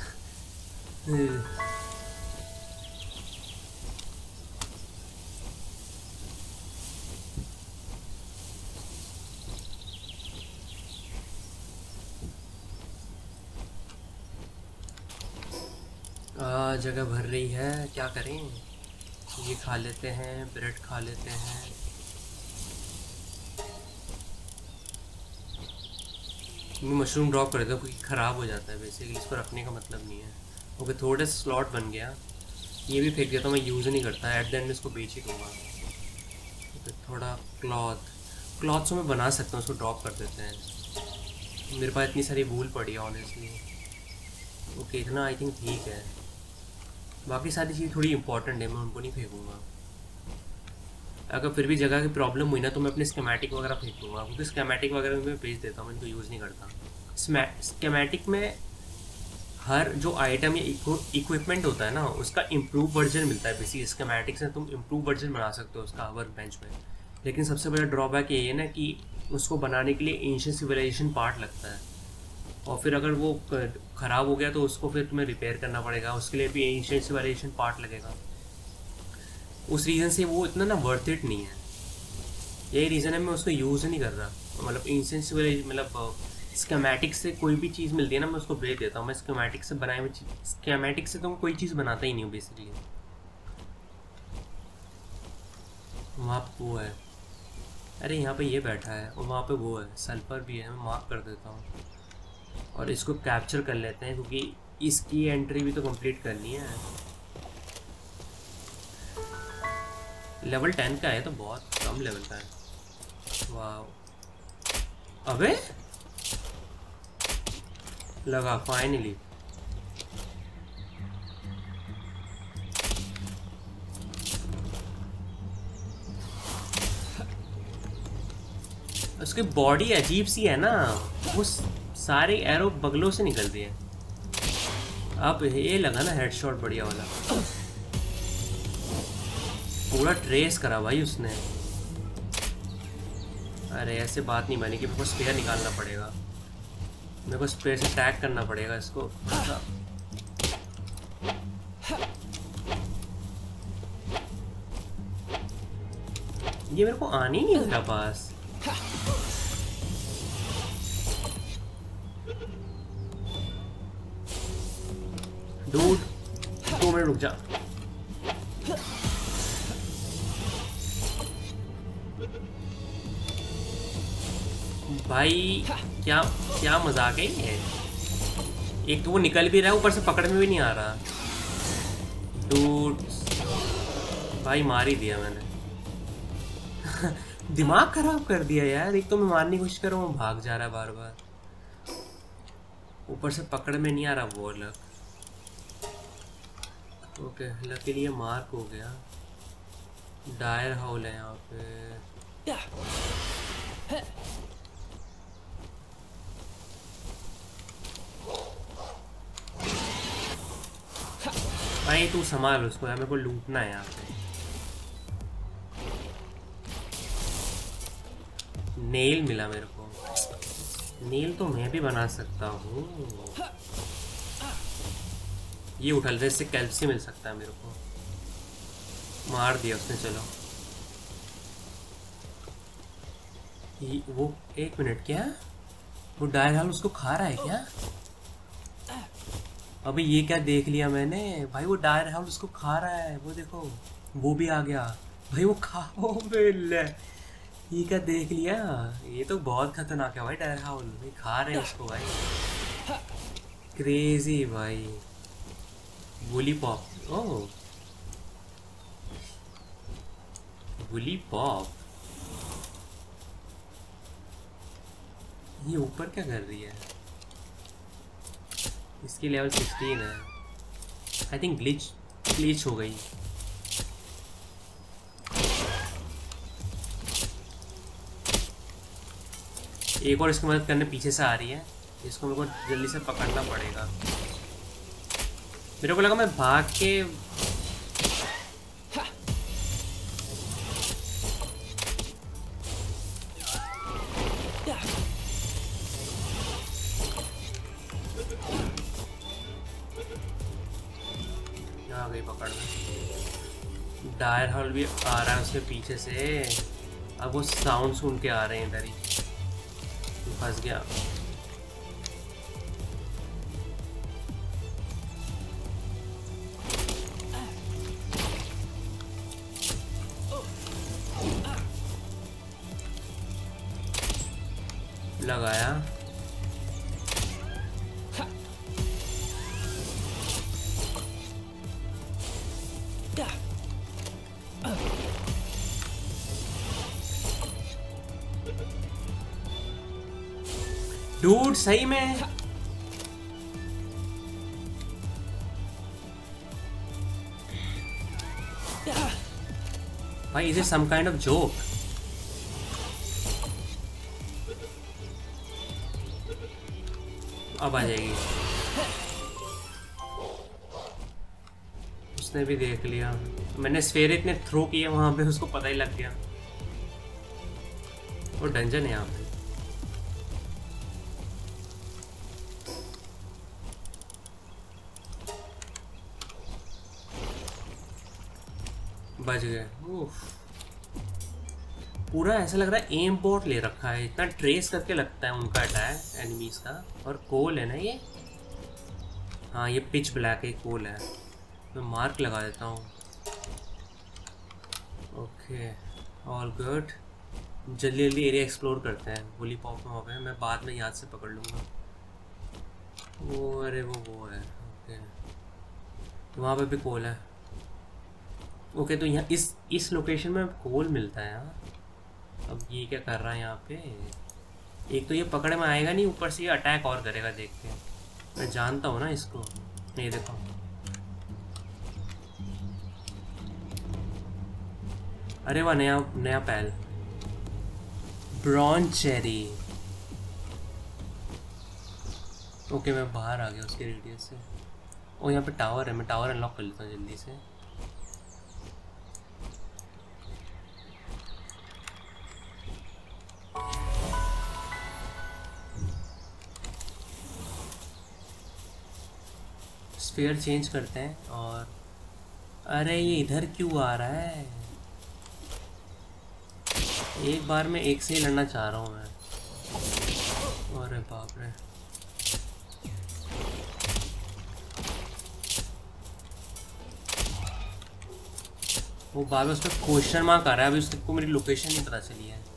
आ, जगह भर रही है, क्या करें। ये खा लेते हैं, ब्रेड खा लेते हैं। मैं मशरूम ड्रॉप कर देता हूँ क्योंकि ख़राब हो जाता है बेसिकली, इसको रखने का मतलब नहीं है। ओके थोड़े स्लॉट बन गया। ये भी फेंक देता हूँ, मैं यूज़ नहीं करता। एट द एंड में इसको बेच ही दूँगा। ओके थोड़ा क्लॉथ, क्लॉथ से मैं बना सकता हूँ, उसको ड्रॉप कर देते हैं। मेरे पास इतनी सारी वूल पड़ी है ऑनेस्टली। ओके इतना आई थिंक ठीक है। बाकी सारी चीज़ थोड़ी इंपॉर्टेंट है, मैं उनको नहीं फेंकूँगा। अगर फिर भी जगह की प्रॉब्लम हुई ना तो मैं अपने स्कीमेटिक वगैरह फेंक दूँगा, क्योंकि स्कीमेटिक वगैरह मैं भेज देता हूँ, मैं इनको यूज़ नहीं करता। स्कीमेटिक में हर जो आइटम या इक्विपमेंट होता है ना उसका इम्प्रूव वर्जन मिलता है। बेसिक स्कीमेटिक से तुम इम्प्रूव वर्जन बना सकते हो उसका वर्क बेंच में। लेकिन सबसे बड़ा ड्रॉबैक ये है ना कि उसको बनाने के लिए एंशिएंट सिविलाइजेशन पार्ट लगता है, और फिर अगर वो ख़राब हो गया तो उसको फिर तुम्हें रिपेयर करना पड़ेगा, उसके लिए भी एंशिएंट सिविलाइजेशन पार्ट लगेगा। उस रीज़न से वो इतना ना वर्थ इट नहीं है। यही रीज़न है मैं उसको यूज़ नहीं कर रहा। मतलब एंशिएंट सिविलाइजेशन मतलब स्कीमेटिक से कोई भी चीज़ मिलती है ना मैं उसको बेच देता हूँ। मैं स्कीमेटिक से बनाई हुई चीज़, स्कीमेटिक से तो मैं कोई चीज़ बनाता ही नहीं हूँ बेसिकली। वहाँ पर वो है, अरे यहाँ पे ये बैठा है, और वहाँ पे वो है, सल्फर भी है। मैं मार्क कर देता हूँ और इसको कैप्चर कर लेते हैं, क्योंकि इसकी एंट्री भी तो कंप्लीट करनी है। लेवल टेन का है तो बहुत कम लेवल का है। वाह, अबे लगा फाइनली। उसकी बॉडी अजीब सी है ना, वो सारे एरो बगलों से निकल रही है। अब ये लगा ना हेडशॉट बढ़िया वाला, पूरा ट्रेस करा भाई उसने। अरे ऐसे बात नहीं बनी कि मेरे को स्पेयर निकालना पड़ेगा, मेरे को स्पेयर से टैग करना पड़ेगा इसको। ये मेरे को आनी नहीं है मेरा पास। डूड दो मिनट रुक जा। भाई क्या क्या मजाक है ये। एक तो वो निकल भी रहा है, ऊपर से पकड़ में भी नहीं आ रहा। डूड भाई मार ही दिया मैंने। दिमाग खराब कर दिया यार। एक तो मैं मारने की कोशिश कर रहा हूँ, भाग जा रहा है बार बार, ऊपर से पकड़ में नहीं आ रहा वो अलग। ओके लकीली ये मार्क हो गया। डायर हाउल है यहाँ पे। भाई तू संभाल उसको यार, मेरे को लूटना है यहाँ पे। नेल मिला मेरे को। नेल तो मैं भी बना सकता हूँ। ये उठा ले, इससे कैल्शियम मिल सकता है मेरे को। मार दिया उसने। चलो ये वो एक मिनट, क्या वो डायर हाउल उसको खा रहा है क्या? अभी ये क्या देख लिया मैंने भाई, वो डायर हाउल उसको खा रहा है। वो देखो वो भी आ गया भाई, वो खाओ मिल। ये क्या देख लिया? ये तो बहुत खतरनाक है भाई डायर हाउल। भाई खा रहे हैं उसको भाई, क्रेजी भाई। Woolly pop. Oh woolly pop. ये ऊपर क्या कर रही है? इसकी लेवल सिक्सटीन है। आई थिंक ग्लिच ग्लिच हो गई। एक और इसकी मदद करने पीछे से आ रही है। इसको मेरे को जल्दी से पकड़ना पड़ेगा। मेरे को लगा मैं भाग के आ गई पकड़ में। डायर हाउल भी आ रहा है उसके पीछे से। अब वो साउंड सुन के आ रहे हैं इधर ही। फंस गया। लगाया। डूड सही में भाई, is it some kind of joke? अब आ जाएगी। उसने भी देख लिया। मैंने स्फेयर इतने थ्रो किए वहां पे, उसको पता ही लग गया। और डंजन है यहाँ पे। बच गए। पूरा ऐसा लग रहा है एम बोट ले रखा है, इतना ट्रेस करके लगता है उनका अटैक एनिमीज का। और कोल है ना ये? हाँ ये पिच ब्लैक है, कोल है। मैं मार्क लगा देता हूँ। Okay all good. जल्दी जल्दी एरिया एक्सप्लोर करते हैं। वुली पॉप वहाँ पे मैं बाद में याद से पकड़ लूँगा। वो अरे वो वो है। ओके वहाँ पे भी कोल है। ओके okay, तो यहाँ इस इस लोकेशन में कोल मिलता है यार। अब ये क्या कर रहा है यहाँ पे? एक तो ये पकड़े में आएगा नहीं, ऊपर से ये अटैक और करेगा। देख के मैं जानता हूँ ना इसको। नहीं देखो अरे वाह, नया नया पैल ब्रॉन्ज चेरी। ओके मैं बाहर आ गया उसके रेडियस से। और यहाँ पे टावर है, मैं टावर अनलॉक कर लेता हूँ जल्दी से। स्फीयर चेंज करते हैं। और अरे ये इधर क्यों आ रहा है? एक बार में एक से ही लड़ना चाह रहा हूँ मैं। अरे बाप रे। वो बार बार उस पर क्वेश्चन मार्क आ रहा है। अभी उसको मेरी लोकेशन नहीं पता चली है।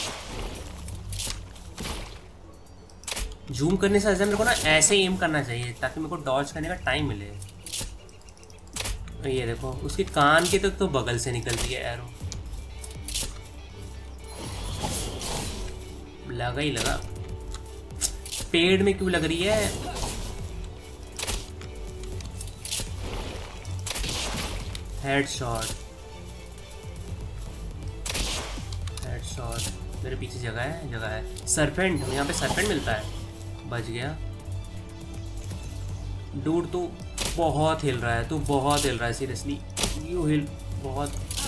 जूम करने से ऐसा मेरे को ना ऐसे एम करना चाहिए ताकि मेरे को डॉज करने का टाइम मिले। ये देखो उसके कान के तक तो बगल से निकलती है एरो। लगा ही लगा। पेड़ में क्यों लग रही है? Headshot, headshot. मेरे पीछे जगह है, जगह है। सरपेंट, यहाँ पे सरपेंट मिलता है। बच गया। डूड तो बहुत हिल रहा है, तू बहुत हिल रहा है सीरियसली। यू हिल बहुत।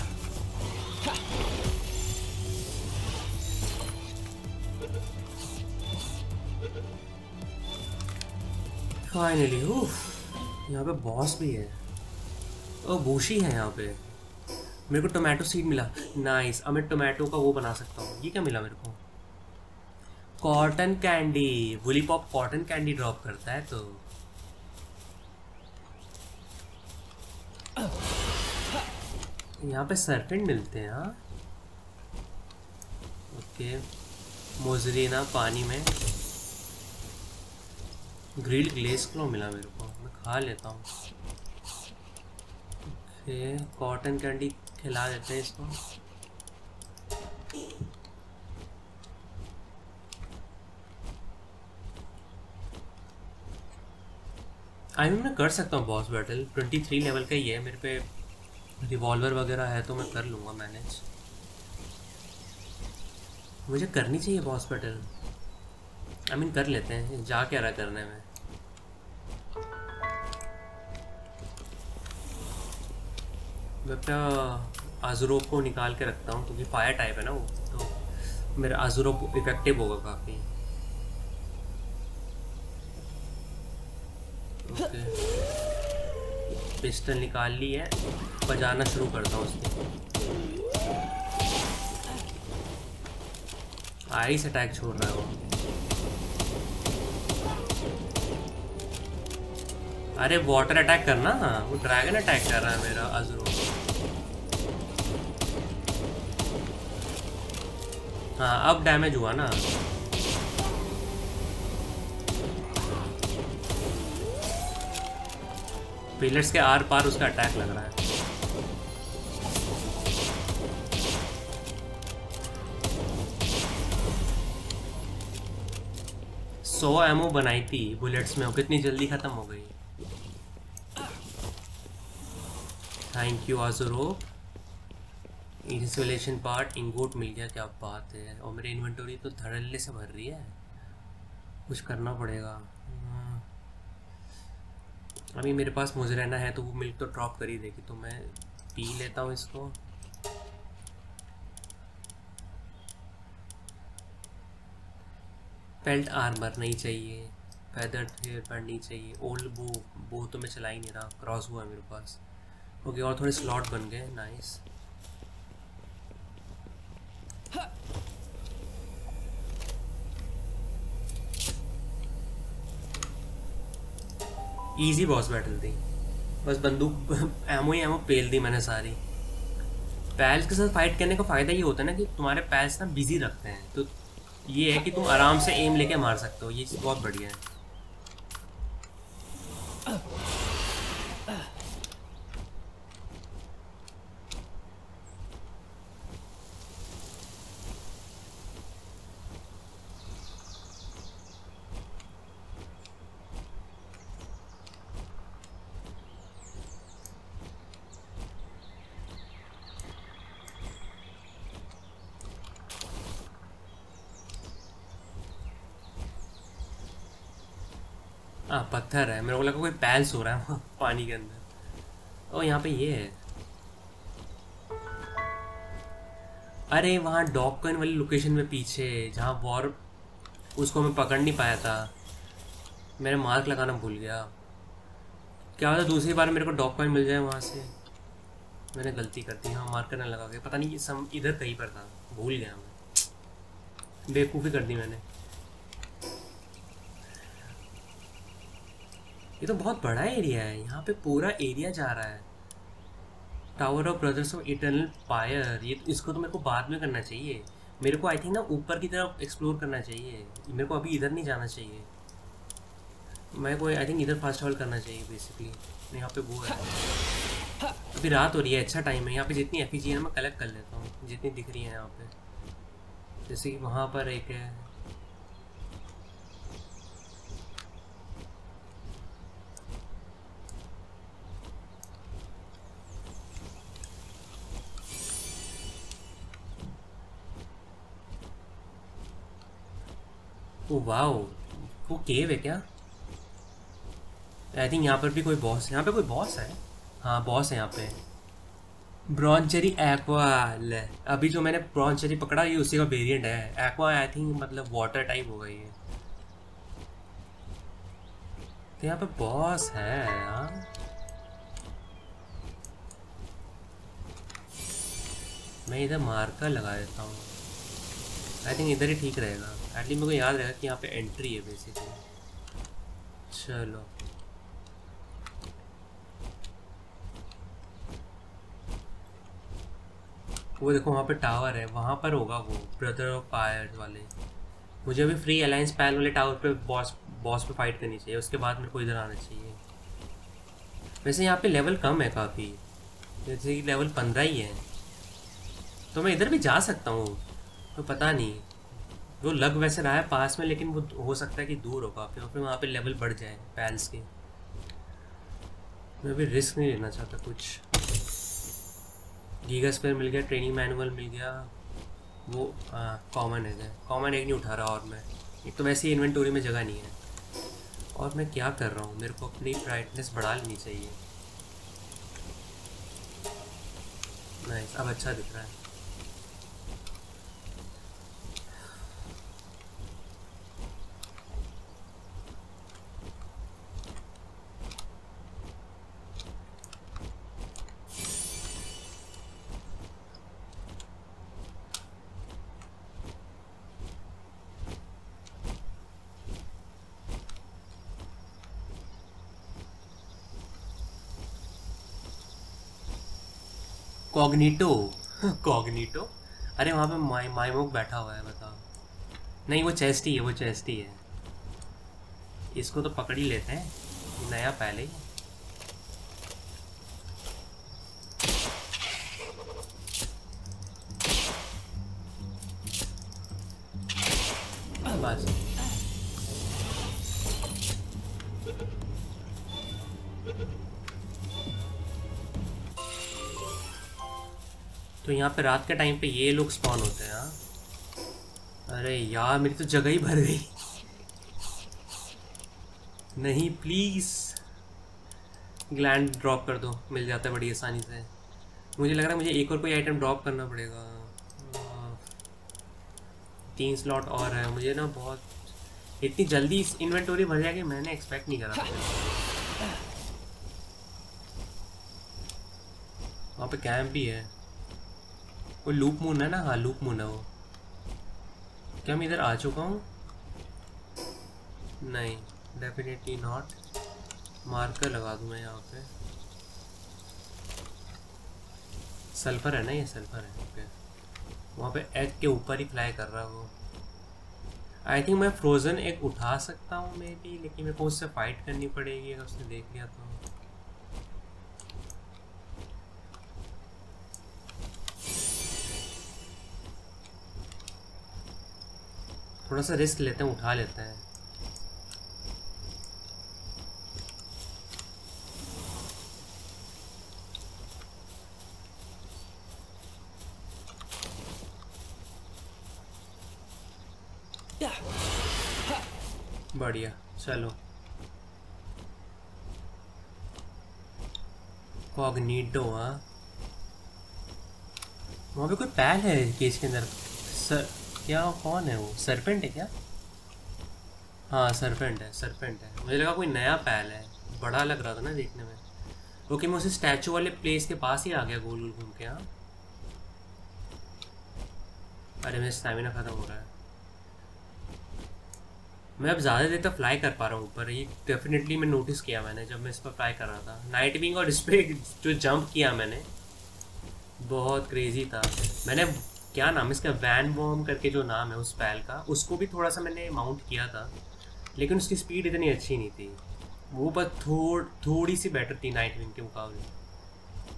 फाइनली यहाँ पे बॉस भी है। ओ बूशी है यहाँ पे। मेरे को टोमेटो सीड मिला। नाइस। अब मैं टोमेटो का वो बना सकता हूँ। ये क्या मिला मेरे को? Cotton candy. Woolly pop cotton candy drop करता है तो यहाँ पे सरपेंट मिलते हैं। हाँ ओके। मोजरीना पानी में। ग्रिल्ड ग्लेस क्लो मिला मेरे को, मैं खा लेता हूँ। ओके कॉटन कैंडी खिला देते हैं इसको। आई मीन मैं कर सकता हूँ boss battle. Twenty three level का ही है मेरे पे। रिवॉल्वर वगैरह है तो मैं कर लूँगा मैनेज। मुझे करनी चाहिए बॉस बैटल। आई मीन कर लेते हैं। जा क्या रहा करने में। मैं अपना आजुरोप को निकाल के रखता हूँ क्योंकि फायर टाइप है ना वो, तो मेरा आजुरोप इफेक्टिव होगा काफ़ी। ओके पिस्टल निकाल ली है। बजाना शुरू करता हूँ उसकी। आइस अटैक छोड़ रहा है वो। अरे वाटर अटैक करना, वो ड्रैगन अटैक कर रहा है मेरा अज़रो। हाँ अब डैमेज हुआ ना। पिलर्स के आर पार उसका अटैक लग रहा है। सौ एमओ बनाई थी बुलेट्स में, वो कितनी जल्दी ख़त्म हो गई। थैंक यू आज़रो। इंसुलेशन पार्ट इंगोट मिल गया, क्या बात है। और मेरी इन्वेंटरी तो धड़ल्ले से भर रही है। कुछ करना पड़ेगा। अभी मेरे पास मुझे रहना है तो वो मिल्क तो ड्रॉप कर ही देगी, तो मैं पी लेता हूँ इसको। पेल्ट आर्मर नहीं चाहिए। फेदर हेयर बैंड नहीं चाहिए। ओल्ड बो बो तो मैं चला ही नहीं रहा। क्रॉस हुआ है मेरे पास। ओके और थोड़े स्लॉट बन गए। नाइस। इजी बॉस बैटल थी, बस बंदूक एमओ ही एमओ पेल दी मैंने सारी। पैल्स के साथ फाइट करने का फ़ायदा ये होता है ना कि तुम्हारे पैल्स ना बिजी रखते हैं, तो ये है कि तुम आराम से एम लेके मार सकते हो। ये चीज़ बहुत बढ़िया है। हाँ पत्थर है। मेरे को लगा कोई पैल्स हो रहा है पानी के अंदर। ओ यहाँ पे ये है। अरे वहाँ डॉग कॉइन वाली लोकेशन में पीछे जहाँ वॉर, उसको मैं पकड़ नहीं पाया था। मैंने मार्क लगाना भूल गया। क्या होता दूसरी बार मेरे को डॉग कॉइन मिल जाए वहाँ से। मैंने गलती कर दी। हाँ मार्कर ना लगा के, पता नहीं ये सम इधर कहीं पर था, भूल गया मैं। बेवकूफ़ी कर दी मैंने। ये तो बहुत बड़ा एरिया है। यहाँ पे पूरा एरिया जा रहा है। Tower of brothers of eternal fire, ये इसको तो मेरे को बाद में करना चाहिए। मेरे को आई थिंक ना ऊपर की तरफ एक्सप्लोर करना चाहिए। मेरे को अभी इधर नहीं जाना चाहिए। मेरे को आई थिंक इधर फास्ट ट्रैवल करना चाहिए बेसिकली। यहाँ पे वो है। अभी रात हो रही है, अच्छा टाइम है। यहाँ पे जितनी एफिजी है ना मैं कलेक्ट कर लेता हूँ, जितनी दिख रही है यहाँ पे। जैसे कि वहाँ पर एक है। ओ वाओ, वो केव है क्या? आई थिंक यहाँ पर भी कोई बॉस है। यहाँ पे कोई बॉस है? हाँ बॉस है यहाँ पे। Broncherry aqua. ले, अभी जो मैंने ब्रॉन्चेरी पकड़ा ये उसी का वेरिएंट है। एक्वा आई थिंक मतलब वाटर टाइप होगा ये। तो यहाँ पे बॉस है यार। मैं इधर मार्कर लगा देता हूँ। आई थिंक इधर ही ठीक रहेगा। एटलीस्ट मेरे को याद रहेगा कि यहाँ पे एंट्री है बेसिकली। चलो वो देखो वहाँ पे टावर है, वहाँ पर होगा वो ब्रदर ऑफ फायर वाले। मुझे अभी फ्री अलायंस पैल वाले टावर पे बॉस बॉस पे फाइट करनी चाहिए, उसके बाद मेरे को इधर आना चाहिए। वैसे यहाँ पे लेवल कम है काफ़ी, जैसे कि लेवल पंद्रह ही है। तो मैं इधर भी जा सकता हूँ, तो पता नहीं। वो लग वैसे रहा है पास में, लेकिन वो हो सकता है कि दूर हो काफ़ी और फिर वहाँ पे लेवल बढ़ जाए पैल्स के। मैं अभी रिस्क नहीं लेना चाहता कुछ। गीगा स्पेयर मिल गया, ट्रेनिंग मैनुअल मिल गया। वो कॉमन है, कॉमन एक नहीं उठा रहा। और मैं एक तो वैसे ही इन्वेंटोरी में जगह नहीं है। और मैं क्या कर रहा हूँ, मेरे को अपनी ब्राइटनेस बढ़ा लेनी चाहिए। नाइस, अब अच्छा दिख रहा है। कॉग्निटो। कॉग्निटो। अरे वहाँ पे माई माइमोक बैठा हुआ है, बताओ। नहीं वो चेस्ट ही है, वो चेस्ट ही है। इसको तो पकड़ ही लेते हैं, ये नया पहले ही। बस तो यहाँ पे रात के टाइम पे ये लोग स्पॉन होते हैं। हाँ अरे यार मेरी तो जगह ही भर गई। नहीं प्लीज़, ग्लैंड ड्रॉप कर दो, मिल जाता है बड़ी आसानी से। मुझे लग रहा है मुझे एक और कोई आइटम ड्रॉप करना पड़ेगा। तीन स्लॉट और है मुझे ना, बहुत इतनी जल्दी इस इन्वेंटोरी भर जाएगी मैंने एक्सपेक्ट नहीं करा था। वहाँ पे कैंप भी है। वो लूप मून है ना? हाँ लूप मून है वो। क्या मैं इधर आ चुका हूँ? नहीं डेफिनेटली नॉट। मार्कर लगा दूँ मैं यहाँ पे। सल्फर है ना, ये सल्फर है। ओके वहाँ पे एग के ऊपर ही फ्लाई कर रहा है वो। आई थिंक मैं फ्रोज़न एग उठा सकता हूँ मे बी, लेकिन मेरे को उससे फाइट करनी पड़ेगी अगर उसने देख लिया तो। थोड़ा सा रिस्क लेते हैं, उठा लेते हैं। बढ़िया चलो। कॉग्निटो। हाँ वहाँ पे कोई पैल है केस के अंदर। सर क्या कौन है वो? सरपेंट है क्या? हाँ सरपेंट है, सरपेंट है। मुझे लगा कोई नया पैल है, बड़ा लग रहा था ना देखने में। ओके मैं उसे स्टैचू वाले प्लेस के पास ही आ गया गोल गोल घूम के। हाँ अरे मेरा स्टैमिना ख़त्म हो रहा है। मैं अब ज़्यादा देर तक फ्लाई कर पा रहा हूँ ऊपर, ये डेफिनेटली मैं नोटिस किया मैंने जब मैं इस पर फ्लाई कर रहा था। नाइट विंग और इस पर जो जंप किया मैंने बहुत क्रेजी था। मैंने क्या नाम इसका, वैन वॉर्म करके जो नाम है उस पैल का, उसको भी थोड़ा सा मैंने माउंट किया था, लेकिन उसकी स्पीड इतनी अच्छी नहीं थी। वो बस थोड़ थोड़ी सी बेटर थी नाइट विंग के मुकाबले।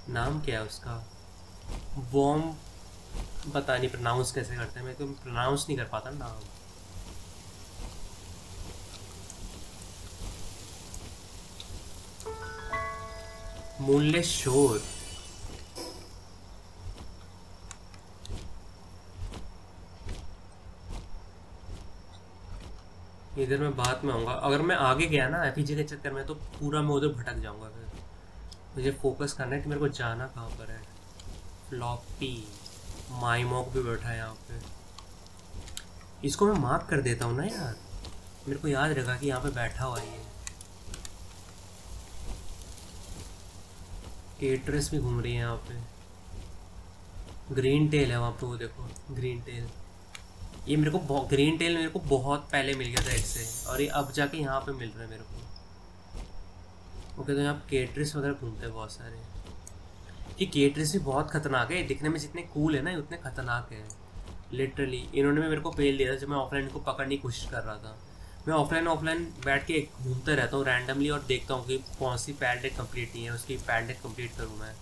नाम क्या है उसका? वॉम, पता नहीं प्रोनाउंस कैसे करते हैं, मैं तो प्रोनाउंस नहीं कर पाता नाम। मूनलेस शोर। इधर मैं बाद में आऊँगा, अगर मैं आगे गया ना एफीजे के चक्कर में तो पूरा मैं उधर भटक जाऊँगा। फिर मुझे फोकस करना है कि मेरे को जाना कहाँ पर है। फ्लॉपी, माइमॉक भी बैठा है यहाँ पे। इसको मैं मार्क कर देता हूँ ना यार, मेरे को याद रहेगा कि यहाँ पे बैठा हुआ है ये। केट्रेस भी घूम रही है यहाँ पे। ग्रीन टेल है वहाँ पे, वो देखो ग्रीन टेल। ये मेरे को ग्रीन टेल मेरे को बहुत पहले मिल गया था एक से, और ये अब जाके यहाँ पे मिल रहा है मेरे को। ओके, तो यहाँ केट्रिस वगैरह घूमते हैं बहुत सारे। ये केट्रिस भी बहुत खतरनाक है, दिखने में जितने कूल है ना उतने खतरनाक है। लिटरली इन्होंने भी मेरे को फेल दिया था जब मैं ऑफलाइन को पकड़ने की कोशिश कर रहा था। मैं ऑफलाइन ऑफलाइन बैठ के घूमता रहता हूँ रैंडमली और देखता हूँ कि कौन सी पैड डेक कंप्लीट नहीं है, उसकी पैड डेक कंप्लीट करूँ मैं।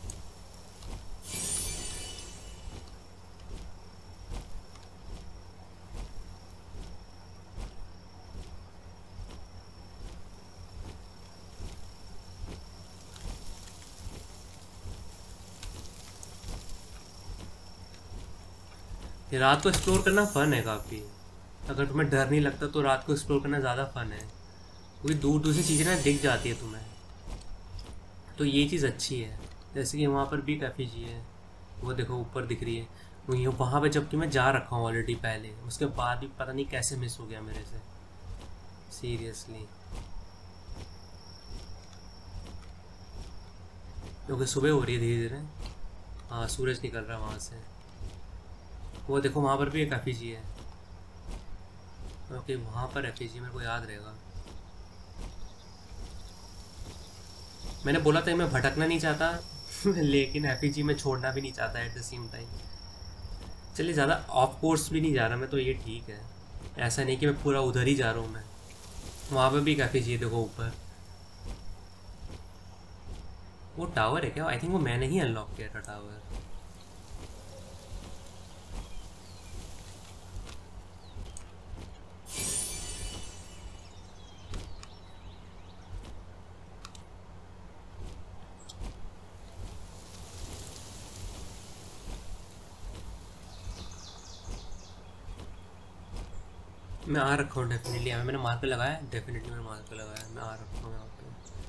ये रात को एक्सप्लोर करना फ़न है काफ़ी। अगर तुम्हें डर नहीं लगता तो रात को एक्सप्लोर करना ज़्यादा फ़न है, क्योंकि दूर दूर से चीज़ें ना दिख जाती है तुम्हें, तो ये चीज़ अच्छी है। जैसे कि वहाँ पर भी काफ़ी चीज़ है, वो देखो ऊपर दिख रही है वहीं वहाँ पे, जबकि मैं जा रखा हूँ ऑलरेडी पहले, उसके बाद भी पता नहीं कैसे मिस हो गया मेरे से, सीरियसली। क्योंकि सुबह हो रही है धीरे धीरे। हाँ, सूरज निकल रहा है वहाँ से। वो देखो वहाँ पर भी एक एफीजी है। ओके, वहाँ पर एफीजी मेरे को याद रहेगा। मैंने बोला था मैं भटकना नहीं चाहता लेकिन एफईजी में छोड़ना भी नहीं चाहता एट द सेम टाइम। चलिए, ज़्यादा ऑफ कोर्स भी नहीं जा रहा मैं, तो ये ठीक है। ऐसा नहीं कि मैं पूरा उधर ही जा रहा हूँ मैं। वहाँ पे भी काफ़ी चीज़ देखो ऊपर। वो टावर है क्या? आई थिंक वो मैंने ही अनलॉक किया था टावर। मैं आ रखा हूँ डेफिनेटली, यहाँ मैंने मार्कर लगाया है, डेफिनेटली मैंने मार्कर लगाया है, मैं आ रखा हूँ यहाँ पे।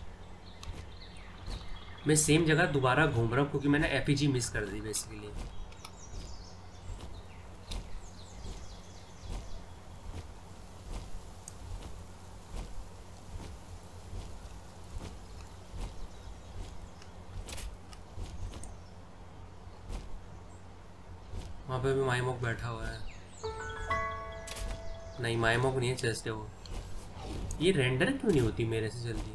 मैं सेम जगह दोबारा घूम रहा हूँ क्योंकि मैंने एफईजी मिस कर दी बेसिकली। वहाँ पे भी माइमॉक बैठा हुआ है। नहीं, माइमॉक नहीं है, चेस्ट है वो। ये रेंडर क्यों नहीं होती मेरे से जल्दी?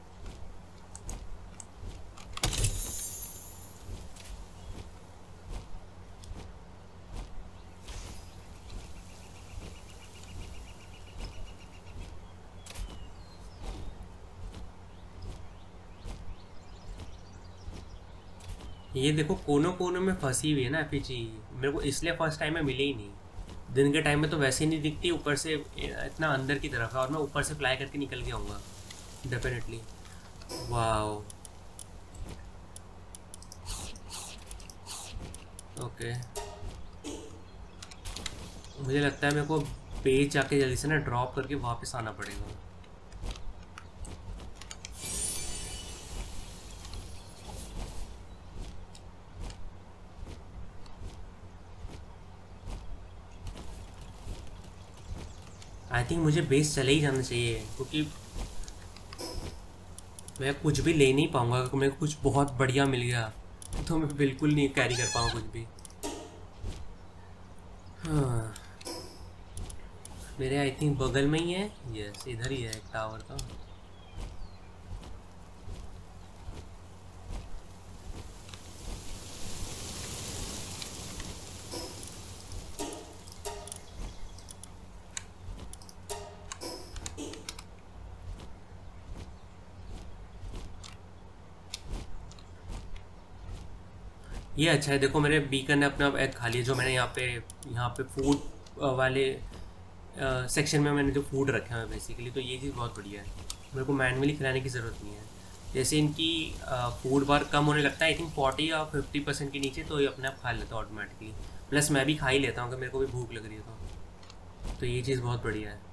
ये देखो कोनों कोनों में फंसी हुई है ना एफईजी, मेरे को इसलिए फर्स्ट टाइम में मिले ही नहीं। दिन के टाइम में तो वैसे ही नहीं दिखती, ऊपर से इतना अंदर की तरफ है, और मैं ऊपर से फ्लाई करके निकल के आऊँगा डेफिनेटली। Wow, okay. मुझे लगता है मेरे को पेज जाके जल्दी से ना ड्रॉप करके वापस आना पड़ेगा। आई थिंक मुझे बेस चले ही जाना चाहिए, क्योंकि मैं कुछ भी ले नहीं पाऊँगा। अगर मेरे को कुछ बहुत बढ़िया मिल गया तो मैं बिल्कुल नहीं कैरी कर पाऊँगा कुछ भी। हाँ, मेरे आई थिंक बगल में ही है, यस इधर ही है एक टावर का। ये अच्छा है, देखो मेरे बीकन ने अपना एग खा लिया, जो मैंने यहाँ पे यहाँ पे फूड वाले सेक्शन में मैंने जो फूड रखा है बेसिकली, तो ये चीज़ बहुत बढ़िया है। मेरे को मैनुअली खिलाने की ज़रूरत नहीं है। जैसे इनकी फूड बार कम होने लगता है आई थिंक फोर्टी या फिफ्टी परसेंट के नीचे, तो ये अपने आप खा लेता है ऑटोमेटिकली। प्लस मैं भी खा ही लेता हूँ अगर मेरे को भी भूख लग रही है तो तो ये चीज़ बहुत बढ़िया है।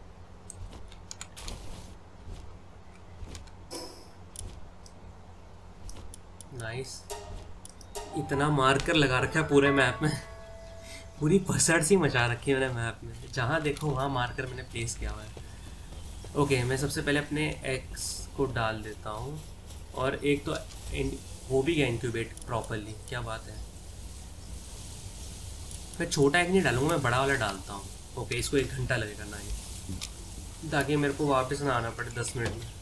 नाइस। इतना मार्कर लगा रखा है पूरे मैप में, पूरी पसड़ सी मचा रखी है मैंने मैप में, जहाँ देखो वहाँ मार्कर मैंने प्लेस किया हुआ है। ओके, मैं सबसे पहले अपने एक्स को डाल देता हूँ, और एक तो इन- हो भी गया इंक्यूबेट प्रॉपरली, क्या बात है। मैं छोटा एग नहीं डालूंगा, मैं बड़ा वाला डालता हूँ। ओके, इसको एक घंटा लगेगा ना ही, ताकि मेरे को वापस ना आना पड़े दस मिनट में।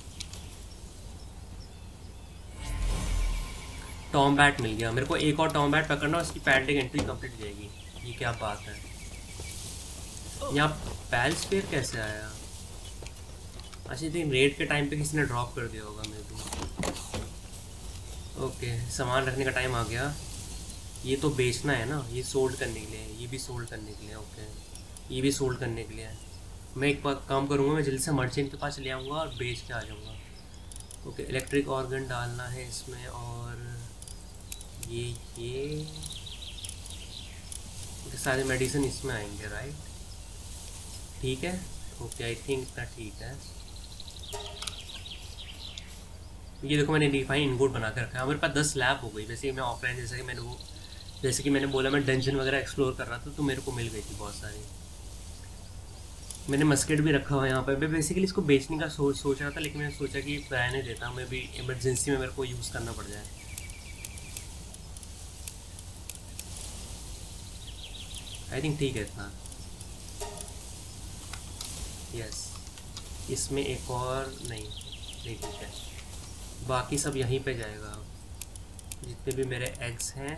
टॉम बैट मिल गया मेरे को, एक और टॉम बैट पकड़ना, उसकी पैंटिंग एंट्री कंप्लीट हो जाएगी। ये क्या बात है, यहाँ पैल स्पेयर कैसे आया? अच्छा, लेकिन रेड के टाइम पे किसी ने ड्रॉप कर दिया होगा मे बी। ओके, सामान रखने का टाइम आ गया। ये तो बेचना है ना, ये सोल्ड करने के लिए है, ये भी सोल्ड करने के लिए। ओके, ये भी सोल्ड करने के लिए है। मैं एक बार काम करूँगा, मैं जल्दी से मर्चेंट के पास चले आऊँगा और बेच के आ जाऊँगा। ओके, इलेक्ट्रिक ऑर्गन डालना है इसमें, और ये ये ओके, सारे मेडिसिन इसमें आएंगे राइट? ठीक है। ओके, आई थिंक इतना ठीक है। ये देखो मैंने डिफाइन इनकोड बना कर रखा है। मेरे पास दस लैब हो गई। वैसे ही मैं ऑफलाइन, जैसे कि मैंने वो जैसे कि मैंने बोला मैं डंजन वगैरह एक्सप्लोर कर रहा था, तो मेरे को मिल गई थी बहुत सारी। मैंने मस्केट भी रखा हुआ है यहाँ पर। मैं बेसिकली इसको बेचने का सोच सोच रहा था, लेकिन मैंने सोचा कि रहने देता हूँ, मैं भी इमरजेंसी में मेरे को यूज़ करना पड़ जाए। आई थिंक ठीक है इतना। यस, इसमें एक और नहीं नहीं ठीक है। बाकी सब यहीं पे जाएगा, जितने भी मेरे एग्स हैं।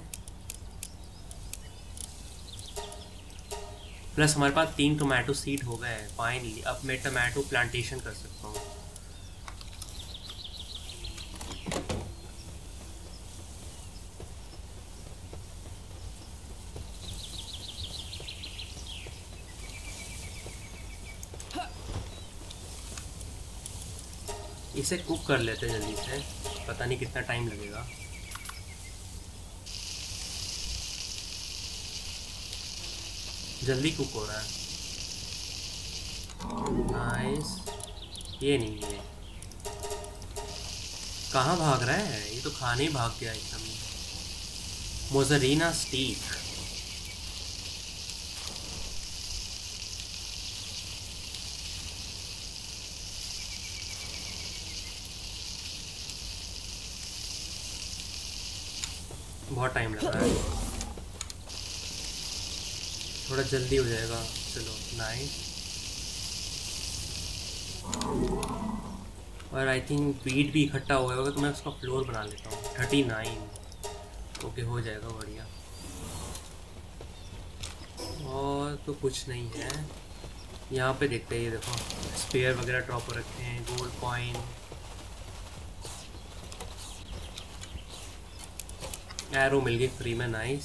प्लस हमारे पास तीन टोमेटो सीड हो गए हैं फाइनली। अब मैं टोमेटो प्लांटेशन कर सकता हूँ। इसे कुक कर लेते हैं जल्दी से, पता नहीं कितना टाइम लगेगा। जल्दी कुक हो रहा है। नाइस। ये नहीं है, कहाँ भाग रहा है? ये तो खाने ही भाग गया एकदम। Mozzarella steak. बहुत टाइम लग रहा है, थोड़ा जल्दी हो जाएगा। चलो नाइस। और आई थिंक वीट भी इकट्ठा हो गया होगा, तो मैं उसका फ्लोर बना लेता हूँ। Thirty nine. ओके, हो जाएगा बढ़िया। और तो कुछ नहीं है यहाँ पे। देखते हैं, ये देखो स्पेयर वगैरह ड्रॉप हो रखे हैं, गोल्ड कॉइन, एरो मिल गई फ्री में। नाइस।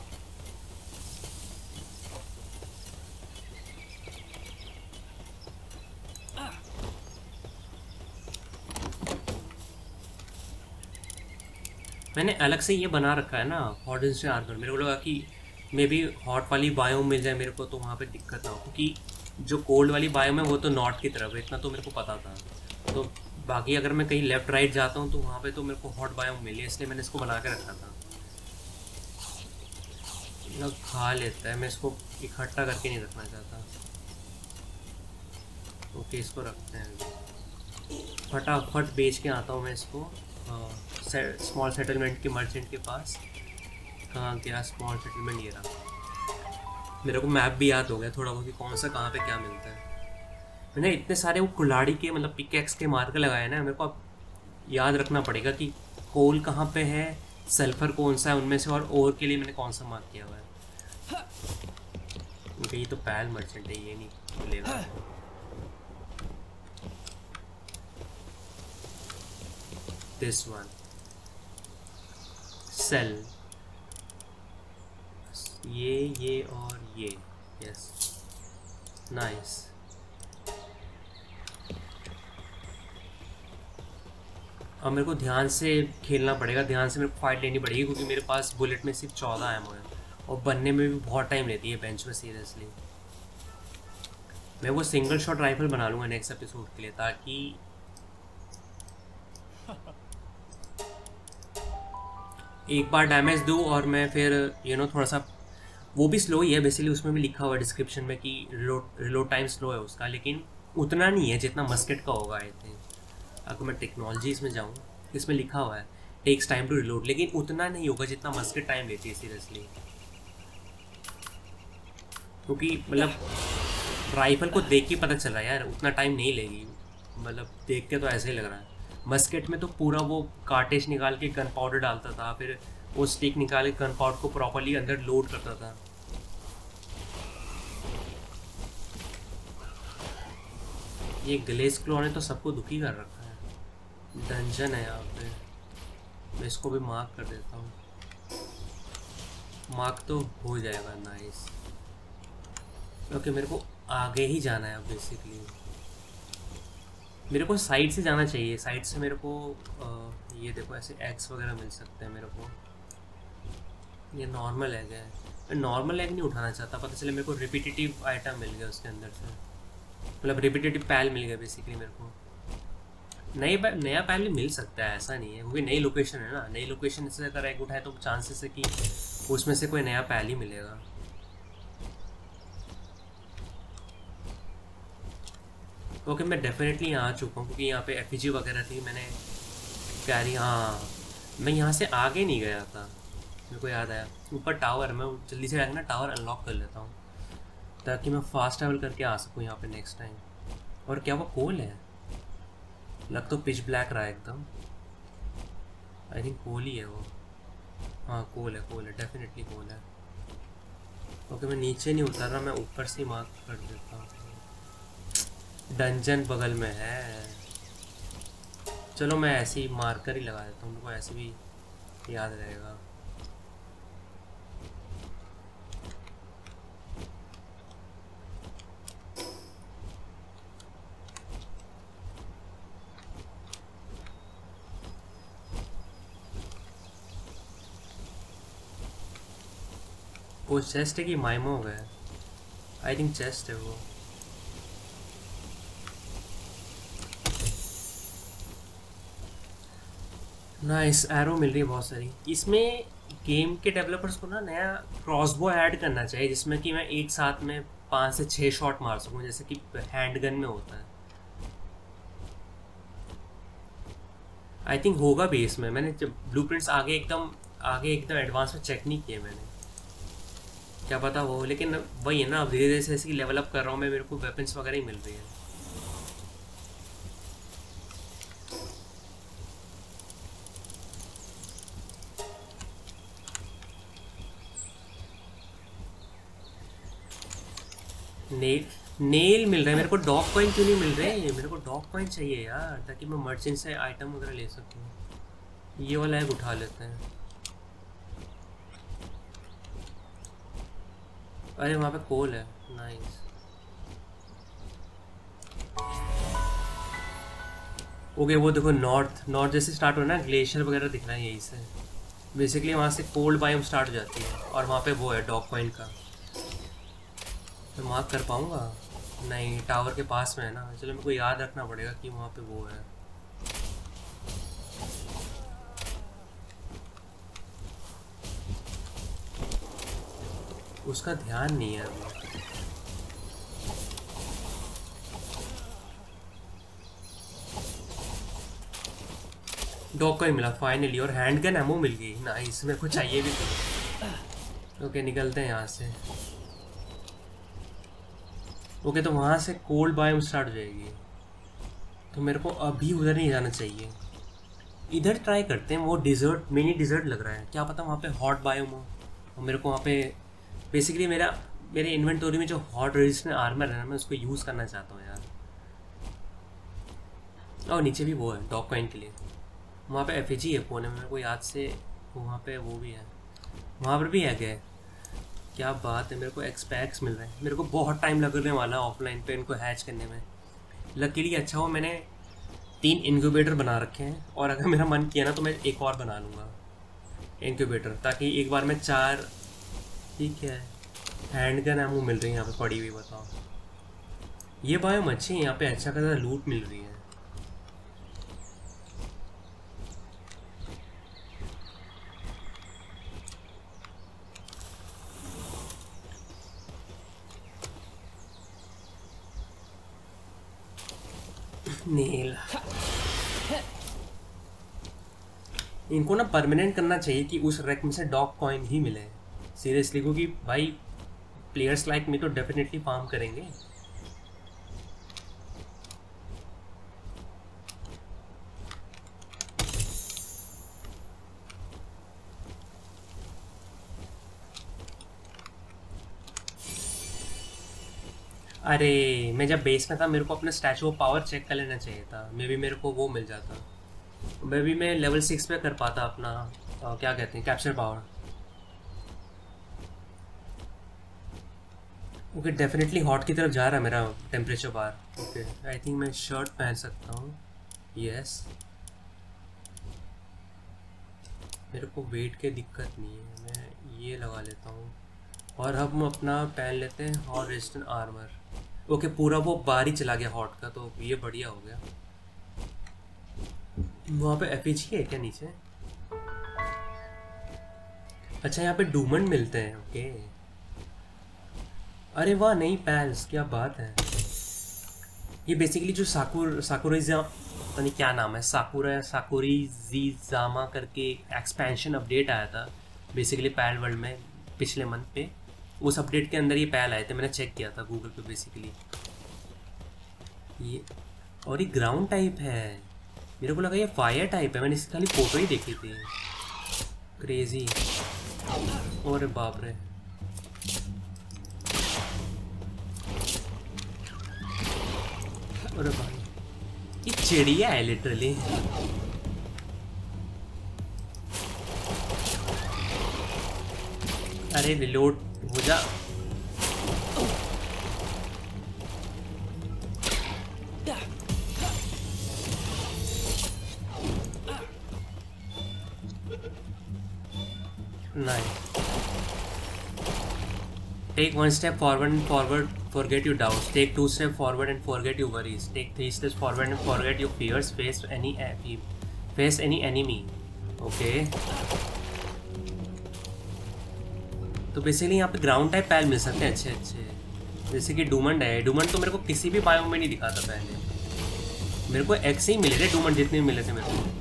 मैंने अलग से ये बना रखा है ना हॉट से आर्मर। मेरे को लगा कि मे बी हॉट वाली बायोम मिल जाए मेरे को, तो वहाँ पे दिक्कत ना हो, क्योंकि जो कोल्ड वाली बायोम है वो तो नॉर्थ की तरफ है, इतना तो मेरे को पता था। तो बाकी अगर मैं कहीं लेफ़्ट राइट जाता हूँ तो वहाँ पे तो मेरे को हॉट बायोम मिली है, इसलिए मैंने इसको बना के रखा था। मतलब खा लेता है, मैं इसको इकट्ठा करके नहीं रखना चाहता। ओके, इसको रखते हैं। फटाफट बेच के आता हूँ मैं इसको स्मॉल सेटलमेंट के मर्चेंट के पास। कहाँ गया स्मॉल सेटलमेंट? ये रहा। मेरे को मैप भी याद हो गया थोड़ा बहुत कि कौन सा कहाँ पे क्या मिलता है। मैंने इतने सारे वो कुल्हाड़ी के मतलब पिकेक्स के मार्कर लगाए ना, मेरे को अब याद रखना पड़ेगा कि कोल कहाँ पे है, सल्फर कौन सा है उनमें से, और ओर के लिए मैंने कौन सा मार्क किया हुआ है। ये तो पैल मर्चेंट है, ये नहीं मिलेगा। This one sell. ये ये और ये, यस नाइस। अब मेरे को ध्यान से खेलना पड़ेगा, ध्यान से मेरे को फाइट लेनी पड़ेगी, क्योंकि मेरे पास बुलेट में सिर्फ चौदह एमओ है और बनने में भी बहुत टाइम लेती है बेंच में सीरियसली। मैं वो सिंगल शॉट राइफल बना लूँगा नेक्स्ट एपिसोड के लिए, ताकि एक बार डैमेज दूँ और मैं फिर यू नो थोड़ा सा, वो भी स्लो ही है बेसिकली, उसमें भी लिखा हुआ है डिस्क्रिप्शन में कि रिलोड रिलोड टाइम स्लो है उसका, लेकिन उतना नहीं है जितना मस्केट का होगा आई थिंक। अगर मैं टेक्नोलॉजीज में जाऊँ, इसमें लिखा हुआ है टेक्स टाइम टू रिलोड, लेकिन उतना नहीं होगा जितना मस्केट टाइम लेती है सीरियसली, क्योंकि मतलब राइफल को देख के पता चल रहा है यार उतना टाइम नहीं लेगी, मतलब देख के तो ऐसे ही लग रहा है। मस्केट में तो पूरा वो कार्टेज निकाल के गन पाउडर डालता था, फिर वो स्टिक निकाल के गन पाउडर को प्रॉपर्ली अंदर लोड करता था। ये ग्लेस क्लॉ ने तो सबको दुखी कर रखा है। डंजन है यहाँ पे, मैं इसको भी मार्क कर देता हूँ, मार्क तो हो जाएगा, नाइस। ओके मेरे को आगे ही जाना है अब बेसिकली, मेरे को साइड से जाना चाहिए, साइड से मेरे को आ, ये देखो ऐसे एग्स वगैरह मिल सकते हैं मेरे को। ये नॉर्मल एग है, मैं नॉर्मल एग नहीं उठाना चाहता, पता चले मेरे को रिपीटेटिव आइटम मिल गया उसके अंदर से, मतलब रिपीटेटिव पैल मिल गया बेसिकली मेरे को। नए नया पैल भी मिल सकता है, ऐसा नहीं है, क्योंकि नई लोकेशन है ना, नई लोकेशन से अगर एग उठाए तो चांसेस है कि उसमें से कोई नया पैल ही मिलेगा। ओके मैं डेफिनेटली यहाँ आ चुका हूँ, क्योंकि यहाँ पे एफिजी वगैरह थी, मैंने कैरी, हाँ मैं यहाँ से आगे नहीं गया था, मेरे को याद आया ऊपर टावर, मैं जल्दी से जाकर ना टावर अनलॉक कर लेता हूँ ताकि मैं फास्ट ट्रैवल करके आ सकूँ यहाँ पे नेक्स्ट टाइम। और क्या वो कोल है, लग तो पिच ब्लैक रहा है एकदम, आई थिंक कोल ही है वो, हाँ कोल है, कोल है, डेफिनेटली कोल है। ओके मैं नीचे नहीं उतर रहा, मैं ऊपर से मार्क कर देता हूँ, डंजन बगल में है। चलो मैं ऐसे ही मार्कर ही लगा देता हूँ, उनको ऐसे भी याद रहेगा। वो चेस्ट है कि माइमो हो गया, आई थिंक चेस्ट है वो। नाइस एरो मिल रही है बहुत सारी। इसमें गेम के डेवलपर्स को ना नया क्रॉसबो ऐड करना चाहिए, जिसमें कि मैं एक साथ में पाँच से छः शॉट मार सकूं, जैसे कि हैंड गन में होता है। आई थिंक होगा भी इसमें, मैंने जब ब्लूप्रिंट्स आगे एकदम आगे एकदम एडवांस में चेक नहीं किए मैंने, क्या पता वो, लेकिन वही है ना, अब धीरे धीरे से ऐसे लेवल अप कर रहा हूँ मैं, मेरे को वेपन्स वगैरह ही मिल रही है। नेल नेल मिल रहा है मेरे को, डॉग कॉइन क्यों नहीं मिल रहे हैं? मेरे को डॉग कॉइन चाहिए यार, ताकि मैं मर्चेंट से आइटम वगैरह ले सकूँ। ये वाला एग उठा लेते हैं। अरे वहाँ पे कोल है, नाइस। ओके वो देखो नॉर्थ नॉर्थ जैसे स्टार्ट हो ना, ग्लेशियर वगैरह दिख रहा है यहीं से, बेसिकली वहाँ से कोल्ड बायोम स्टार्ट हो जाती है, और वहाँ पे वो है डॉग पॉइंट का। मैं मार्क कर पाऊँगा? नहीं, टावर के पास में है ना, चलो मेरे को याद रखना पड़ेगा कि वहाँ पे वो है। उसका ध्यान नहीं है अभी। डॉग कॉइन मिला फाइनली, और हैंड गन एमो मिल गई, नाइस, मेरे को चाहिए भी तो। ओके निकलते हैं यहाँ से। ओके तो वहाँ से कोल्ड बायोम स्टार्ट हो जाएगी, तो मेरे को अभी उधर नहीं जाना चाहिए, इधर ट्राई करते हैं। वो डिज़र्ट, मिनी डिज़र्ट लग रहा है, क्या पता वहाँ पे हॉट बायोम हो, और मेरे को वहाँ पे बेसिकली मेरा मेरे इन्वेंटोरी में जो हॉट रेजिस्टेंट आर्मर है ना, मैं उसको यूज़ करना चाहता हूँ यार। और नीचे भी वो है डॉग कॉइन के लिए, वहाँ पे एफएजी है कोने में, मेरे को याद से वहाँ पे वो भी है, वहाँ पर भी है क्या? क्या बात है, मेरे को एक्स पैक्स मिल रहे हैं। मेरे को बहुत टाइम लगने वाला है ऑफलाइन पे इनको हैच करने में। लकीली अच्छा हो मैंने तीन इनक्यूबेटर बना रखे हैं, और अगर मेरा मन किया ना तो मैं एक और बना लूँगा इनक्यूबेटर, ताकि एक बार में चार। ठीक है, हैंड गन एमो मिल रही है यहाँ पे पड़ी हुई, बताओ। ये बायोम अच्छी है, यहाँ पे अच्छा खासा लूट मिल रही है। नील इनको ना परमानेंट करना चाहिए कि उस रैक में से डॉग कॉइन ही मिले सीरियसली, क्योंकि भाई प्लेयर्स लाइक मी तो डेफिनेटली फार्म करेंगे। अरे मैं जब बेस में था मेरे को अपना स्टैचू ऑफ पावर चेक कर लेना चाहिए था, मे बी मेरे को वो मिल जाता, मे बी मैं लेवल सिक्स पे कर पाता अपना आ, क्या कहते हैं capture power. Okay definitely hot की तरफ जा रहा है मेरा temperature bar. Okay I think मैं शर्ट पहन सकता हूँ। यस मेरे को वेट की दिक्कत नहीं है, मैं ये लगा लेता हूँ। और हम अपना पहन लेते हैं हॉट रेजिस्टेंट आर्मर। ओके पूरा वो बार ही चला गया हॉट का, तो ये बढ़िया हो गया। वहाँ पे एफएच है क्या नीचे? अच्छा यहाँ पे डूमंड मिलते हैं। ओके अरे वाह नहीं पैल्स, क्या बात है। ये बेसिकली जो साकुर साकुरिजा पता नहीं क्या नाम है, साकुरा साकुरिजिजामा करके एक्सपेंशन अपडेट आया था बेसिकली पैल वर्ल्ड में पिछले मंथ पे। उस अपडेट के अंदर ये पैल आए थे, मैंने चेक किया था गूगल पे बेसिकली। ये और ये ग्राउंड टाइप है, मेरे को लगा ये फायर टाइप है, मैंने इसकी खाली फोटो ही देखी थी। क्रेजी। और बाप रे अरे भाई ये चिड़िया है लिटरली। अरे रिलोड हो जा। Nice. Take one step forward and forward, forget your doubts. Take two steps forward and forget your worries. Take three steps forward and forget your fears. Face any face any enemy. Okay. तो basically यहाँ पे ground type पैल मिल सकते हैं अच्छे अच्छे, जैसे कि डूमंड है। डूमंड तो मेरे को किसी भी बायोम में नहीं दिखा था पहले, मेरे को एक्स ही मिले थे डूमंड जितने भी मिले थे मेरे को।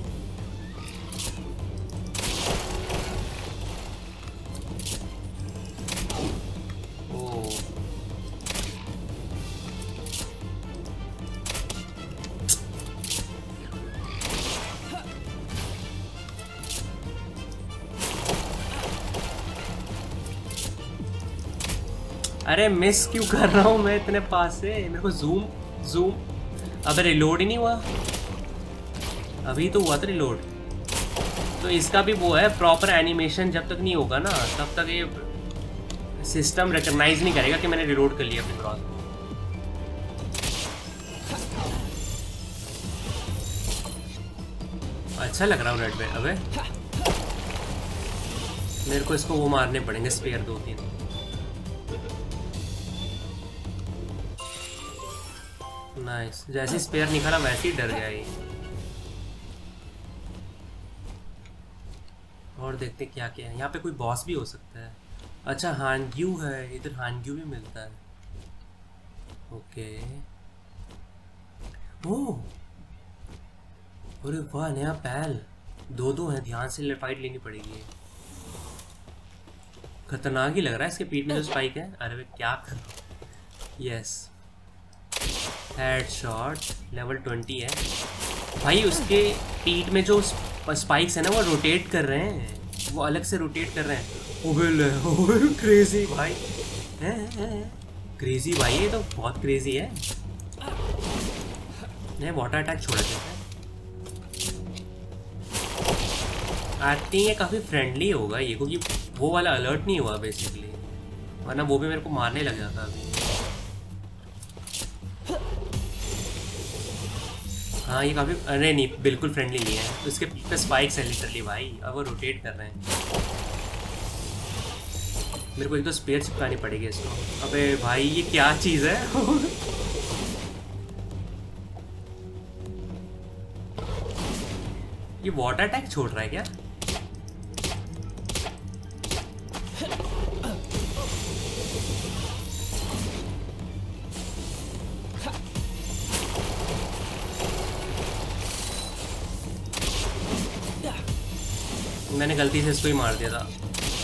अरे मिस क्यों कर रहा हूँ मैं इतने पास से, मेरे को जूम जूम। अब रिलोड ही नहीं हुआ, अभी तो हुआ था रिलोड। तो इसका भी वो है प्रॉपर एनिमेशन, जब तक नहीं होगा ना तब तक ये सिस्टम रिकॉग्नाइज नहीं करेगा कि मैंने रिलोड कर लिया अपने क्रॉस को। अच्छा लग रहा हूँ रेड पे। अबे मेरे को इसको वो मारने पड़ेंगे स्पेयर दो तीन। नाइस, जैसे स्पेयर निकाला वैसे ही डर गया ये। और देखते क्या क्या है यहाँ पे, कोई बॉस भी हो सकता है। अच्छा हानग्यू है इधर, हानग्यू भी मिलता है। ओके ओह अरे वाह नया पैल, दो दो है, ध्यान से फाइट लेनी पड़ेगी। खतरनाक ही लग रहा है, इसके पीठ में जो स्पाइक है। अरे वे क्या कर रहा हूँ। यस हेडशॉट लेवल ट्वेंटी है भाई। उसके पीठ में जो स्पाइक्स है ना वो रोटेट कर रहे हैं, वो अलग से रोटेट कर रहे हैं। ओबे ओबे क्रेजी भाई है, है, क्रेजी भाई, ये तो बहुत क्रेजी है। नहीं वाटर अटैक छोड़ देते हैं। आई थिंक ये काफ़ी फ्रेंडली होगा ये, क्योंकि वो वाला अलर्ट नहीं हुआ बेसिकली। वरना वो भी मेरे को मारने लग जाता अभी। हाँ ये काफ़ी, अरे नहीं बिल्कुल फ्रेंडली नहीं है। उसके पे स्पाइक्स है लिटरली भाई, अब वो रोटेट कर रहे हैं। मेरे को एक तो स्पेयर चिपकानी पड़ेगी इसको। अबे भाई ये क्या चीज़ है? ये वाटर अटैक छोड़ रहा है क्या? मैंने गलती से इसको ही मार दिया था।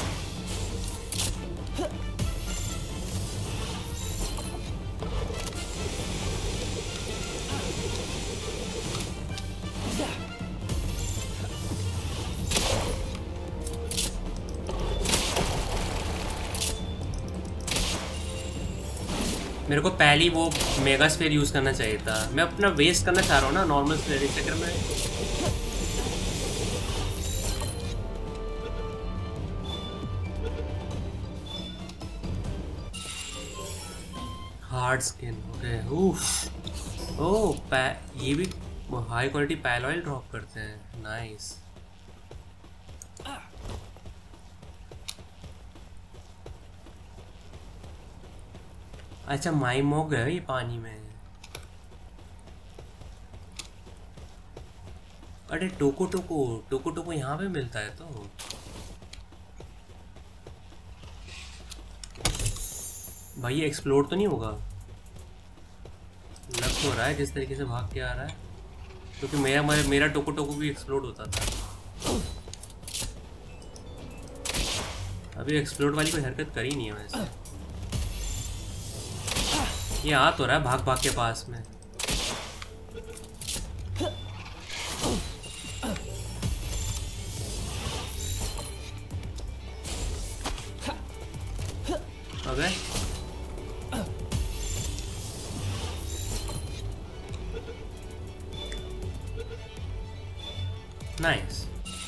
मेरे को पहले ही वो मेगा स्फीयर यूज़ करना चाहिए था। मैं अपना वेस्ट करना चाह रहा हूँ ना नॉर्मल स्फीयर इस चक्कर में। Hard skin, okay. उफ, ओह पै ये भी हाई क्वालिटी पैल ऑयल ड्रॉप करते हैं, नाइस। अच्छा माइमॉग है ये पानी में। अरे टोको टोको टोको टोको यहाँ पे मिलता है तो। भाई ये एक्सप्लोर तो नहीं होगा? लग तो रहा है जिस तरीके से भाग के आ रहा है, क्योंकि मेरा मेरा, मेरा टोको टोको भी एक्सप्लोड होता था। अभी एक्सप्लोड वाली कोई हरकत करी नहीं है वैसे। ये आ तो रहा है भाग भाग के पास में। अबे नाइस।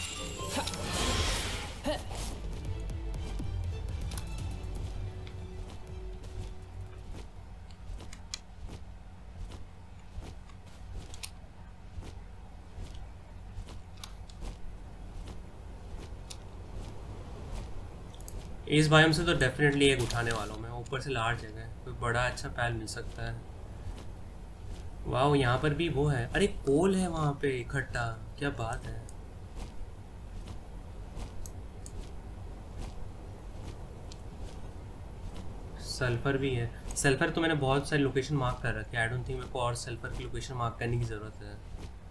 इस बायोम से तो डेफिनेटली एक उठाने वाला हूँ मैं। ऊपर से लार्ज जगह है, कोई बड़ा अच्छा पैल मिल सकता है। वाह यहाँ पर भी वो है, अरे कोल है वहाँ पे इकट्ठा, क्या बात है। सल्फर भी है। सल्फर तो मैंने बहुत सारी लोकेशन मार्क कर रखी है। आई डोंट थिंक मेरे को और सल्फर की लोकेशन मार्क करने की ज़रूरत है।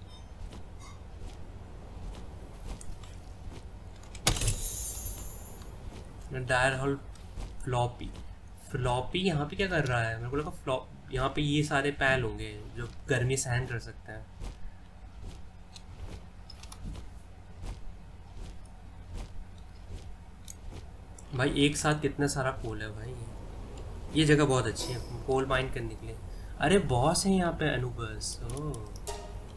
डायर हॉल फ्लॉपी फ्लॉपी यहाँ पे क्या कर रहा है? मेरे को लगा फ्लॉप यहाँ पे ये सारे पैल होंगे जो गर्मी सहन कर सकते हैं। भाई एक साथ कितना सारा कोल है भाई। ये जगह बहुत अच्छी है कोल माइन करने के लिए। अरे बॉस है यहाँ पे अनुबस। ओह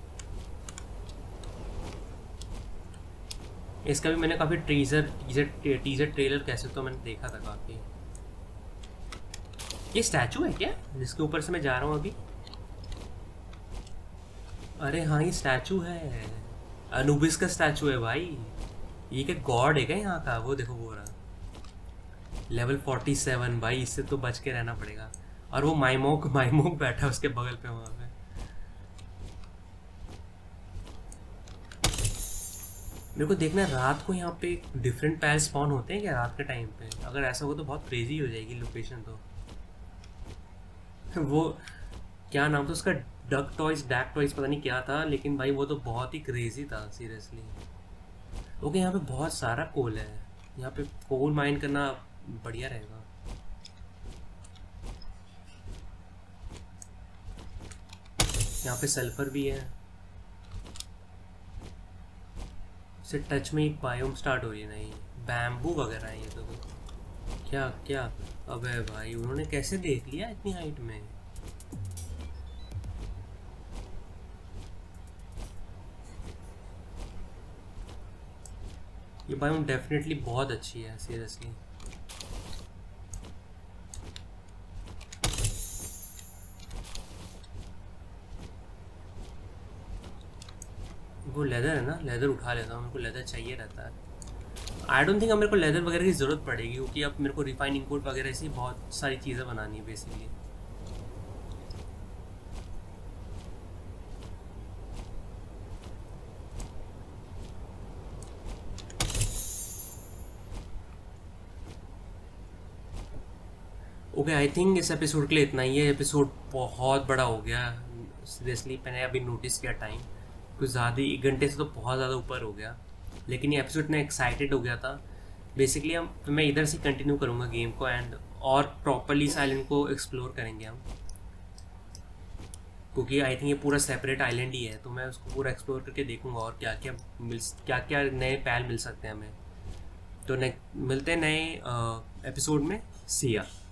इसका भी मैंने काफ़ी टीजर टीजर टीजर ट्रेलर कैसे तो मैंने देखा था काफ़ी। ये स्टैचू है क्या जिसके ऊपर से मैं जा रहा हूँ अभी? अरे हाँ ये स्टैचू है, अनुबिस का स्टैचू है भाई। ये क्या गॉड है क्या यहाँ का? वो देखो वो रहा लेवल फोर्टी सेवन। भाई इससे तो बच के रहना पड़ेगा। और वो माइमोक माइमोक बैठा उसके बगल पे वहाँ पे। मेरे को देखना रात को यहाँ पे डिफरेंट पैल स्पॉन होते हैं क्या रात के टाइम पे? अगर ऐसा हो तो बहुत क्रेजी हो जाएगी लोकेशन तो। वो क्या नाम था उसका? डक टॉयज डैक टॉयज पता नहीं क्या था, लेकिन भाई वो तो बहुत ही क्रेजी था सीरियसली। ओके यहाँ पे बहुत सारा कोल है। यहाँ पे कोल माइन करना बढ़िया रहेगा। यहाँ पे सल्फर भी है। से टच में एक बायोम स्टार्ट हो रही है। नहीं बैम्बू वगैरह है ये तो। क्या क्या? अबे भाई उन्होंने कैसे देख लिया इतनी हाइट में? ये बायोम डेफिनेटली बहुत अच्छी है सीरियसली। वो लेदर है ना, लेदर उठा लेता हूँ, मेरे को लेदर चाहिए रहता है। आई डोंट थिंक अब मेरे को लेदर वगैरह की ज़रूरत पड़ेगी, क्योंकि अब मेरे को रिफाइनिंग कोड वगैरह से बहुत सारी चीज़ें बनानी है बेसिकली। ओके, आई थिंक इस एपिसोड के लिए इतना ही है। एपिसोड बहुत बड़ा हो गया सीरियसली, मैंने अभी नोटिस किया टाइम कुछ ज़्यादा, एक घंटे से तो बहुत ज़्यादा ऊपर हो गया। लेकिन ये एपिसोड इतना एक्साइटेड हो गया था बेसिकली। हम तो मैं इधर से कंटिन्यू करूँगा गेम को एंड और प्रॉपरली इस आइलैंड को एक्सप्लोर करेंगे हम, क्योंकि आई थिंक ये पूरा सेपरेट आइलैंड ही है। तो मैं उसको पूरा एक्सप्लोर करके देखूँगा और क्या क्या मिल क्या क्या नए पैल मिल सकते हैं हमें। तो ने मिलते हैं नए एपिसोड में। सी या।